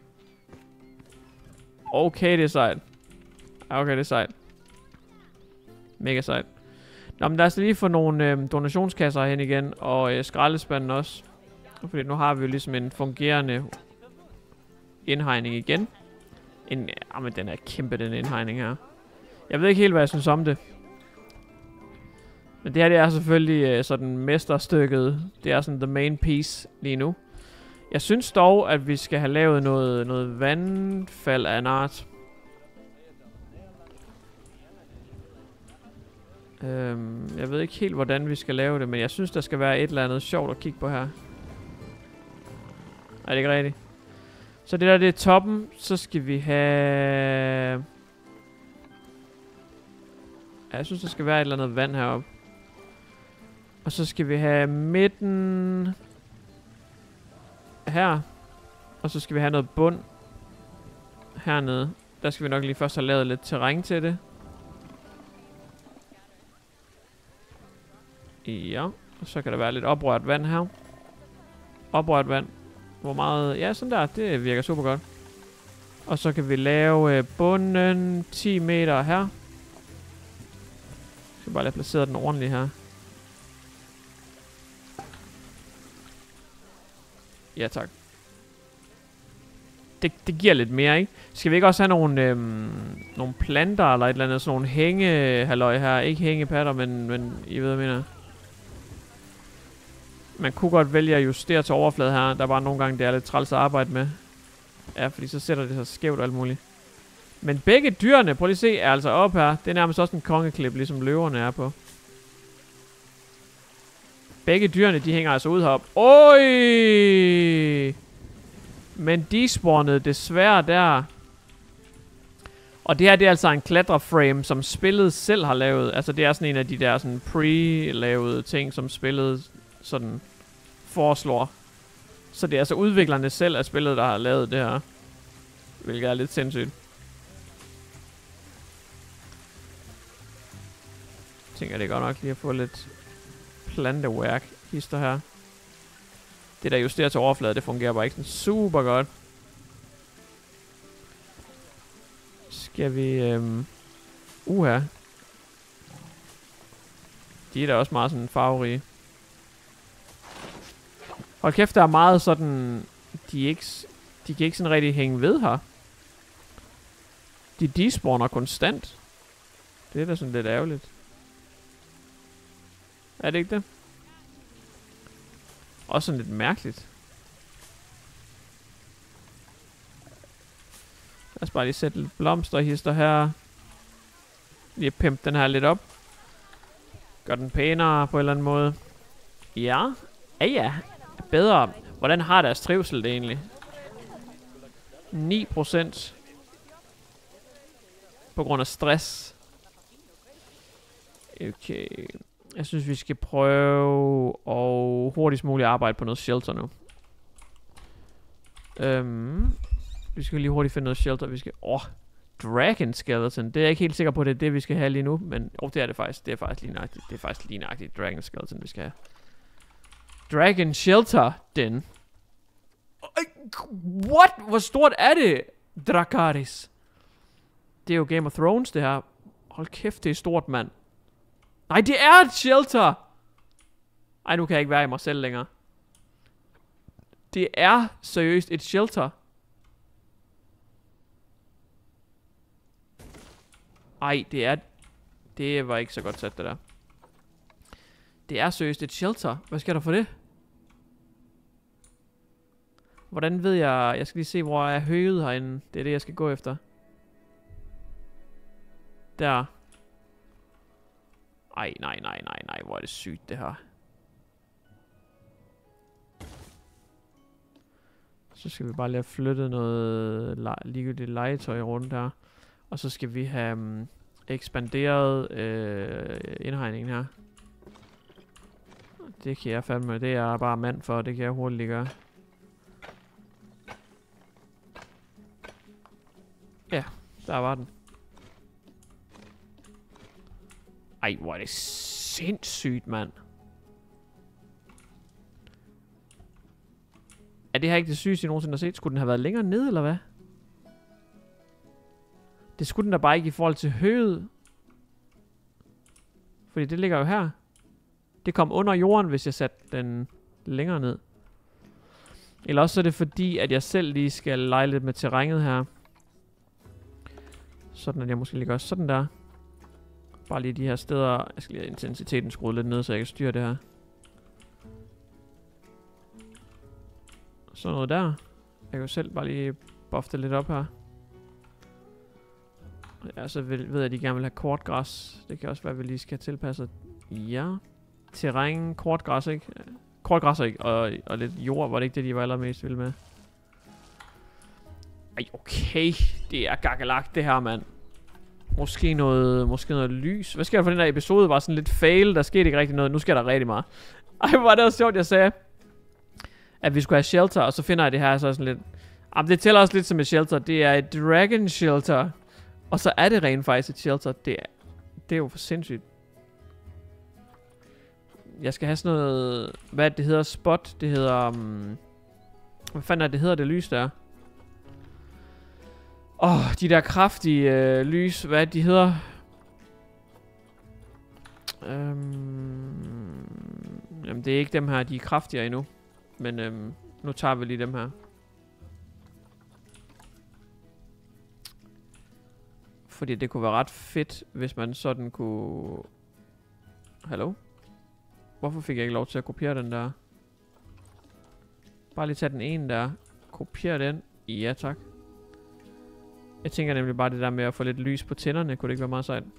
Speaker 1: Okay, det er sejt. Okay, det er sejt. Mega sejt. Nå, men lad os lige få nogle donationskasser hen igen. Og skraldespanden også. Fordi nu har vi jo ligesom en fungerende indhegning igen. Men den er kæmpe, den indhegning her. Jeg ved ikke helt, hvad jeg synes om det. Men det her, det er selvfølgelig sådan mesterstykket. Det er sådan the main piece lige nu. Jeg synes dog, at vi skal have lavet noget vandfald af en art. Jeg ved ikke helt, hvordan vi skal lave det, men jeg synes, der skal være et eller andet sjovt at kigge på her. Er det ikke rigtigt? Så det der, det er toppen. Så skal vi have... Ja, jeg synes, der skal være et eller andet vand heroppe. Og så skal vi have midten... her. Og så skal vi have noget bund hernede. Der skal vi nok lige først have lavet lidt terræn til det. Ja. Og så kan der være lidt oprørt vand her. Oprørt vand. Hvor meget... Ja, sådan der. Det virker super godt. Og så kan vi lave bunden 10 meter her. Jeg skal bare lade placeret den ordentligt her. Ja, tak. Det giver lidt mere, ikke? Skal vi ikke også have nogle planter eller et eller andet, sådan nogle hængehalløj her? Ikke hængepatter, men I ved, hvad jeg mener. Man kunne godt vælge at justere til overflade her. Der er bare nogle gange, det er lidt træls at arbejde med. Ja, fordi så sætter det sig skævt og alt muligt. Men begge dyrene, prøv lige at se, er altså op her. Det er nærmest også en kongeklip, ligesom løverne er på. Begge dyrene, de hænger altså ud heroppe. Oj! Men de spawnede desværre der. Og det her, det er altså en klatreframe, som spillet selv har lavet. Altså, det er sådan en af de der sådan pre-lavede ting, som spillet sådan foreslår. Så det er altså udviklerne selv af spillet, der har lavet det her. Hvilket er lidt sindssygt. Jeg tænker, det er godt nok lige at få lidt planteværk hister her. Det der justerer til overflade, det fungerer bare ikke sådan super godt. Skal vi... her. De er da også meget sådan farverige. Hold kæft, der er meget sådan... De kan ikke sådan rigtig hænge ved her. De despawner konstant. Det er da sådan lidt ærgerligt. Er det ikke det? Også sådan lidt mærkeligt. Lad os bare lige sætte lidt blomster og hister her. Lige pimpe den her lidt op. Gør den pænere på en eller anden måde. Ja. Ja. Bedre. Hvordan har deres trivsel det egentlig? 9% på grund af stress. Okay. Jeg synes, vi skal prøve at hurtigst muligt arbejde på noget shelter nu. Vi skal lige hurtigt finde noget shelter. Vi skal... Dragon Skeleton. Det er jeg ikke helt sikker på, det er det, vi skal have lige nu. Men det er det faktisk. Det er faktisk lige nøjagtigt. Det er faktisk lige nøjagtigt Dragon Skeleton, vi skal have. Dragon Shelter, den. What? Hvor stort er det? Dracarys. Det er jo Game of Thrones, det her. Hold kæft, det er stort, mand. Nej, det er et shelter! Ej, nu kan jeg ikke være i mig selv længere. Det er seriøst et shelter. Ej, det er... Det var ikke så godt sat, det der. Det er seriøst et shelter. Hvad skal der for det? Hvordan ved jeg... Jeg skal lige se, hvor jeg er højet herinde. Det er det, jeg skal gå efter. Der. Ej, nej. Hvor er det sygt, det her. Så skal vi bare lige have flyttet noget ligegyldigt legetøj rundt her. Og så skal vi have ekspanderet indhegningen her. Det kan jeg fandme. Det er jeg bare mand for. Det kan jeg hurtigt gøre. Ja, der var den. Ej, hvor er det sindssygt, mand. Er det her ikke det sygeste, I nogensinde har set? Skulle den have været længere nede, eller hvad? Det skulle den da bare ikke i forhold til højet. Fordi det ligger jo her. Det kom under jorden, hvis jeg satte den længere ned. Eller også er det fordi, at jeg selv lige skal lege lidt med terrænet her. Sådan at jeg måske lige gør sådan der. Bare lige de her steder. Jeg skal lige have intensiteten skruet lidt ned, så jeg kan styre det her. Sådan noget der. Jeg kan jo selv bare lige buffe det lidt op her. Ja, så ved jeg, at de gerne vil have kortgræs. Det kan også være, at vi lige skal tilpasse. Ja. Terræn, kortgræs, ikke? Kortgræs, ikke? Og lidt jord, var det ikke det, de var allermest vilde med? Ej, okay. Det er gakkelagt, det her, mand. Måske noget lys. Hvad sker der for den der episode? Var sådan lidt fail. Der skete ikke rigtig noget. Nu sker der rigtig meget. Ej, hvor var det også sjovt, jeg sagde, at vi skulle have shelter. Og så finder jeg det her så sådan lidt... Jamen, det tæller også lidt som et shelter. Det er et dragon shelter. Og så er det rent faktisk et shelter. Det er jo for sindssygt. Jeg skal have sådan noget... Hvad det hedder? Spot. Det hedder... hvad fanden er det hedder, det lys der? De der kraftige lys. Hvad de hedder? Jamen, det er ikke dem her. De er kraftigere endnu. Men nu tager vi lige dem her. Fordi det kunne være ret fedt, hvis man sådan kunne... Hallo? Hvorfor fik jeg ikke lov til at kopiere den der? Bare lige tage den ene der. Kopiere den. Ja, tak. Jeg tænker nemlig bare det der med at få lidt lys på tænderne. Kunne det ikke være meget sejt?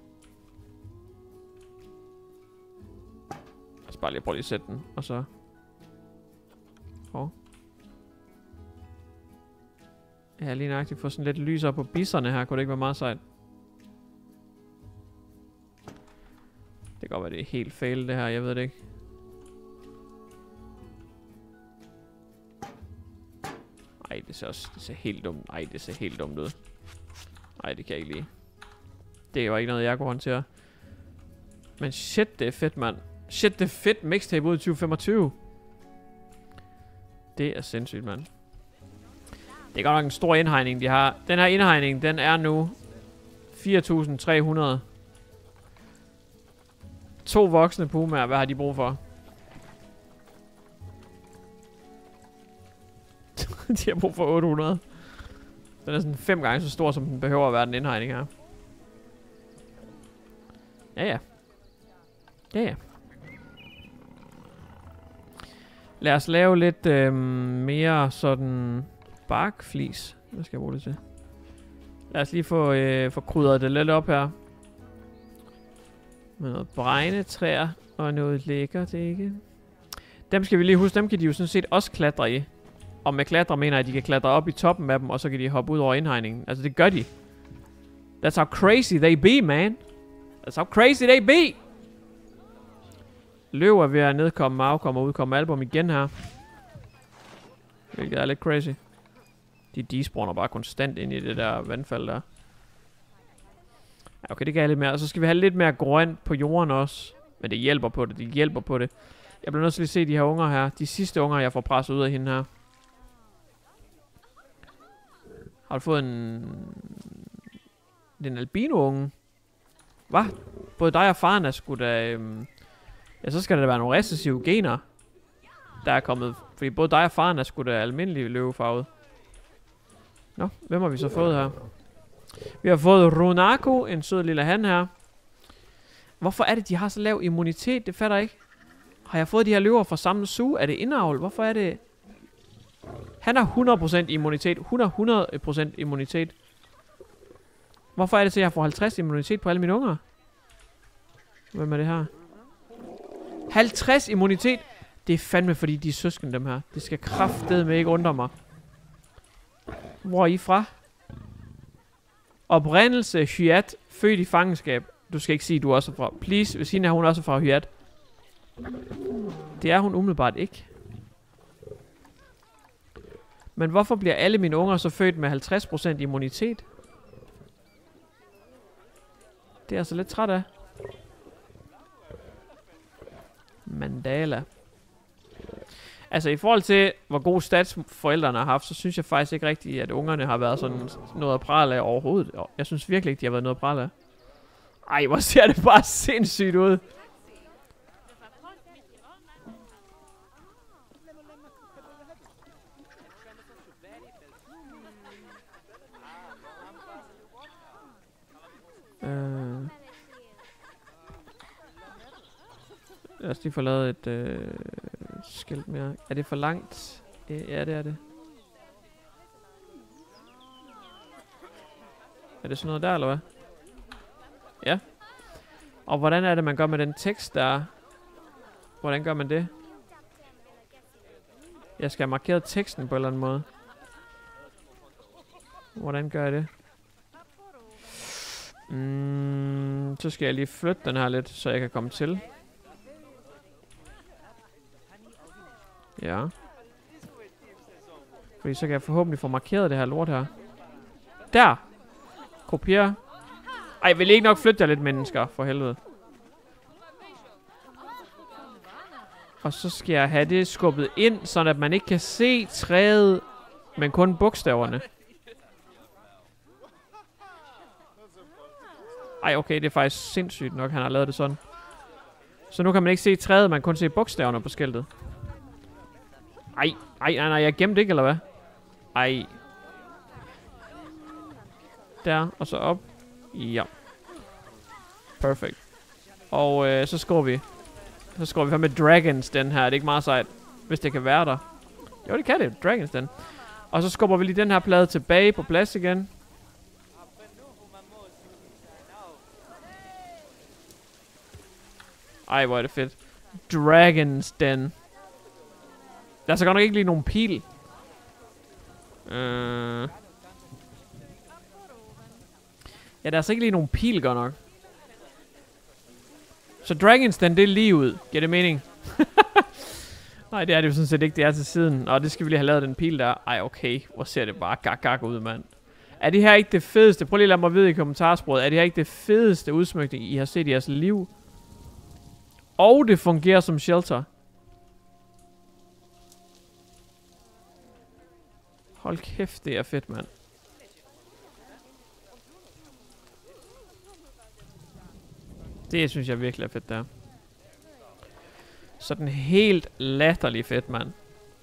Speaker 1: Jeg skal bare lige prøve at sætte den. Og så... Jeg har lige nøjagtigt fået sådan lidt lys op på bisserne her. Kunne det ikke være meget sejt? Det kan godt være, det er helt fail det her. Jeg ved det ikke. Ej, det ser helt dumt. Ej, det ser helt dumt ud. Ej, det kan jeg ikke lide. Det var ikke noget, jeg kunne håndtere. Men shit, det er fedt, mand. Shit, det er fedt. Mixtape ud i 2025. Det er sindssygt, mand. Det er godt nok en stor indhegning, de har. Den her indhegning, den er nu 4.300. 2 voksne pumaer. Hvad har de brug for? De har brug for 800. Den er sådan 5 gange så stor, som den behøver at være, den indhegning her. Ja. Lad os lave lidt mere sådan barkflis. Hvad skal jeg bruge det til? Lad os lige få krydret det lidt op her. Med noget bregnetræer og noget lækkert, ikke? Dem skal vi lige huske, dem kan de jo sådan set også klatre i. Og med klatre mener jeg, at de kan klatre op i toppen af dem, og så kan de hoppe ud over indhegningen. Altså det gør de. That's how crazy they be, man. That's how crazy they be. Løv er ved at nedkomme, afkomme og udkomme album igen her. Hvilket er lidt crazy. De despawner bare konstant ind i det der vandfald der. Okay, det kan jeg lidt mere. Og så skal vi have lidt mere grønt på jorden også. Men det hjælper på det, Jeg bliver nødt til at se de her unger her. De sidste unger, jeg får presset ud af hende her. Har du fået en albino-unge? Hvad? Både dig og faren er sgu da... Ja, så skal der være nogle recessive gener, der er kommet. Fordi både dig og faren er sgu da almindelig løvefarvet. Nå, hvem har vi så fået her? Vi har fået Runako, en sød lille han her. Hvorfor er det, de har så lav immunitet? Det fatter jeg ikke. Har jeg fået de her løver fra samme zoo? Er det indavl? Hvorfor er det... Han har 100% immunitet. 100% immunitet. Hvorfor er det så, jeg får 50 immunitet på alle mine unger? Hvem er det her? 50 immunitet? Det er fandme, fordi de er søskende, dem her. Det skal kraftedeme ikke undre mig. Hvor er I fra? Oprindelse, Hyat, født i fangenskab. Du skal ikke sige, du også er fra. Please, hvis hende er hun også fra Hyat. Det er hun umiddelbart ikke. Men hvorfor bliver alle mine unger så født med 50% immunitet? Det er jeg så lidt træt af. Mandala. Altså i forhold til, hvor god stats forældrene har haft, så synes jeg faktisk ikke rigtigt, at ungerne har været sådan noget at prale af overhovedet. Jeg synes virkelig ikke, de har været noget at prale af. Ej, hvor ser det bare sindssygt ud. Lad os lige få lavet et skilt mere. Er det for langt? Ja, det er det. Er det sådan noget der, eller hvad? Ja. Og hvordan er det, man gør med den tekst der? Hvordan gør man det? Jeg skal have markeret teksten på en eller anden måde. Hvordan gør jeg det? Så skal jeg lige flytte den her lidt, så jeg kan komme til. Ja. Fordi så kan jeg forhåbentlig få markeret det her lort her. Der! Kopier. Ej, jeg vil ikke nok flytte jer lidt, mennesker, for helvede. Og så skal jeg have det skubbet ind, så at man ikke kan se træet, men kun bogstaverne. Ej, okay, det er faktisk sindssygt nok, han har lavet det sådan. Så nu kan man ikke se træet, man kan kun se bogstaverne på skiltet. Ej, nej, jeg gemte ikke, eller hvad? Ej. Der, og så op. Ja. Perfekt. Og så skriver vi. Så skriver vi med Dragons den her. Det er ikke meget sejt, hvis det kan være der. Jo, det kan det. Dragons den. Og så skubber vi lige den her plade tilbage på plads igen. Ej, hvor er det fedt. Dragons den. Der er så godt nok ikke lige nogen pil. Ja, der er så ikke lige nogen pil godt nok. Så Dragons den, det er lige ud. Giver det mening? Nej, det er det jo sådan set ikke. Det er til siden. Og det skal vi lige have lavet den pil der. Ej, okay. Hvor ser det bare gak ud, mand. Er det her ikke det fedeste? Prøv lige at lade mig vide i kommentarsporet. Er det her ikke det fedeste udsmykning, I har set i jeres liv? Og det fungerer som shelter. Hold kæft, det er fedt, mand. Det synes jeg virkelig er fedt, der. Sådan helt latterlig fedt, mand.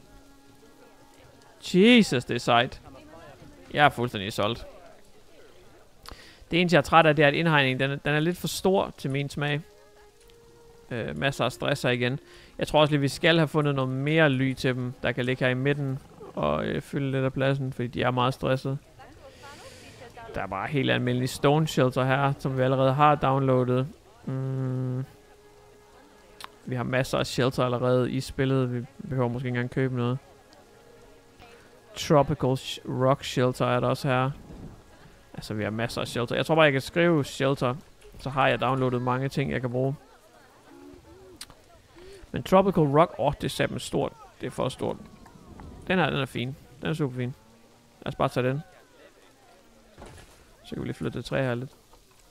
Speaker 1: Jesus, det er sejt. Jeg er fuldstændig solgt. Det eneste, jeg er træt af, det er, at indhegningen, den er lidt for stor til min smag. Masser af stresser igen. Jeg tror også lige, vi skal have fundet noget mere ly til dem, der kan ligge her i midten og fylde lidt af pladsen, fordi de er meget stressede. Der er bare helt almindelig stone shelter her, som vi allerede har downloadet. Vi har masser af shelter allerede i spillet. Vi behøver måske ikke engang købe noget. Tropical rock shelter er der også her. Altså, vi har masser af shelter. Jeg tror bare, jeg kan skrive shelter. Så har jeg downloadet mange ting, jeg kan bruge. Men Tropical Rock, det er simpelthen stort. Det er for stort. Den her, den er fin. Den er super fin. Lad os bare tage den. Så kan vi lige flytte det træ her lidt.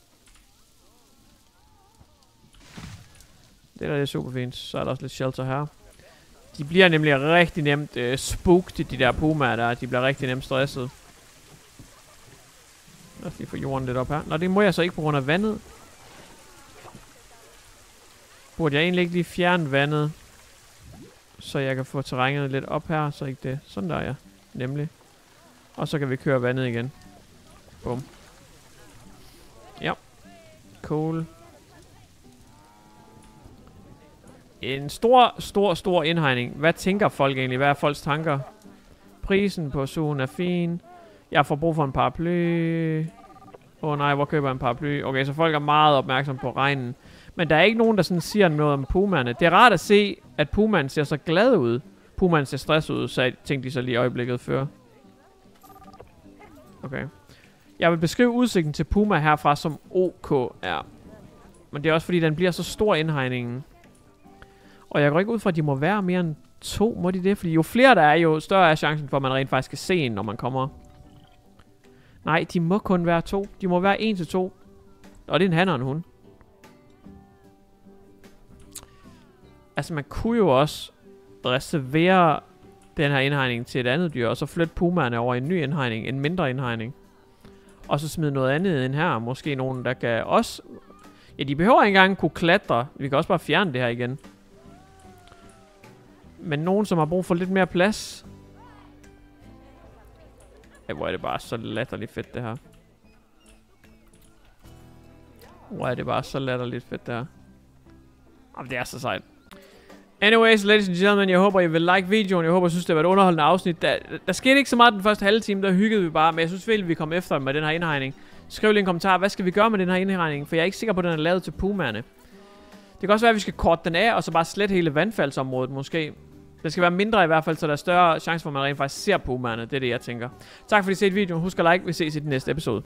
Speaker 1: Det der er super fint. Så er der også lidt shelter her. De bliver nemlig rigtig nemt spooked, de der pumaer der. De bliver rigtig nemt stresset. Lad os lige få jorden lidt op her. Nå, det må jeg så ikke på grund af vandet. Burde jeg egentlig ikke lige fjerne vandet, så jeg kan få terrænet lidt op her, så ikke det. Sådan der, ja. Nemlig. Og så kan vi køre vandet igen. Bum. Ja. Cool. En stor indhegning. Hvad tænker folk egentlig? Hvad er folks tanker? Prisen på zooen er fin. Jeg får brug for en paraply. Nej, hvor køber jeg en paraply? Okay, så folk er meget opmærksomme på regnen. Men der er ikke nogen, der sådan siger noget om pumaerne. Det er rart at se, at pumaen ser så glad ud. Pumaen ser stresset ud, så tænkte de så lige i øjeblikket før. Okay. Jeg vil beskrive udsigten til Puma herfra som OKR. Men det er også fordi, den bliver så stor indhegningen. Og jeg går ikke ud fra, at de må være mere end 2. Må de det? Fordi jo flere der er, jo større er chancen for, at man rent faktisk kan se en, når man kommer. Nej, de må kun være 2. De må være 1 til 2. Og det er en han og en hund. Altså, man kunne jo også reservere den her indhegning til et andet dyr, og så flytte pumaerne over i en ny indhegning, en mindre indhegning. Og så smide noget andet ind her. Måske nogen, der kan også... Ja, de behøver ikke engang kunne klatre. Vi kan også bare fjerne det her igen. Men nogen, som har brug for lidt mere plads. Ja, hvor er det bare så latterligt fedt, det her. Hvor er det bare så latterligt fedt, det her. Jamen, det er så sejt. Anyways, ladies and gentlemen, jeg håber, I vil like videoen. Jeg håber, I synes, det var et underholdende afsnit. Der skete ikke så meget den første halve time, der hyggede vi bare. Men jeg synes virkelig, vi kom efter med den her indhegning. Skriv lige en kommentar, hvad skal vi gøre med den her indhegning? For jeg er ikke sikker på, at den er lavet til pumaerne. Det kan også være, at vi skal korte den af, og så bare slette hele vandfaldsområdet måske. Det skal være mindre i hvert fald, så der er større chance for, at man rent faktisk ser pumaerne. Det er det, jeg tænker. Tak fordi I set videoen. Husk at like. Vi ses i den næste episode.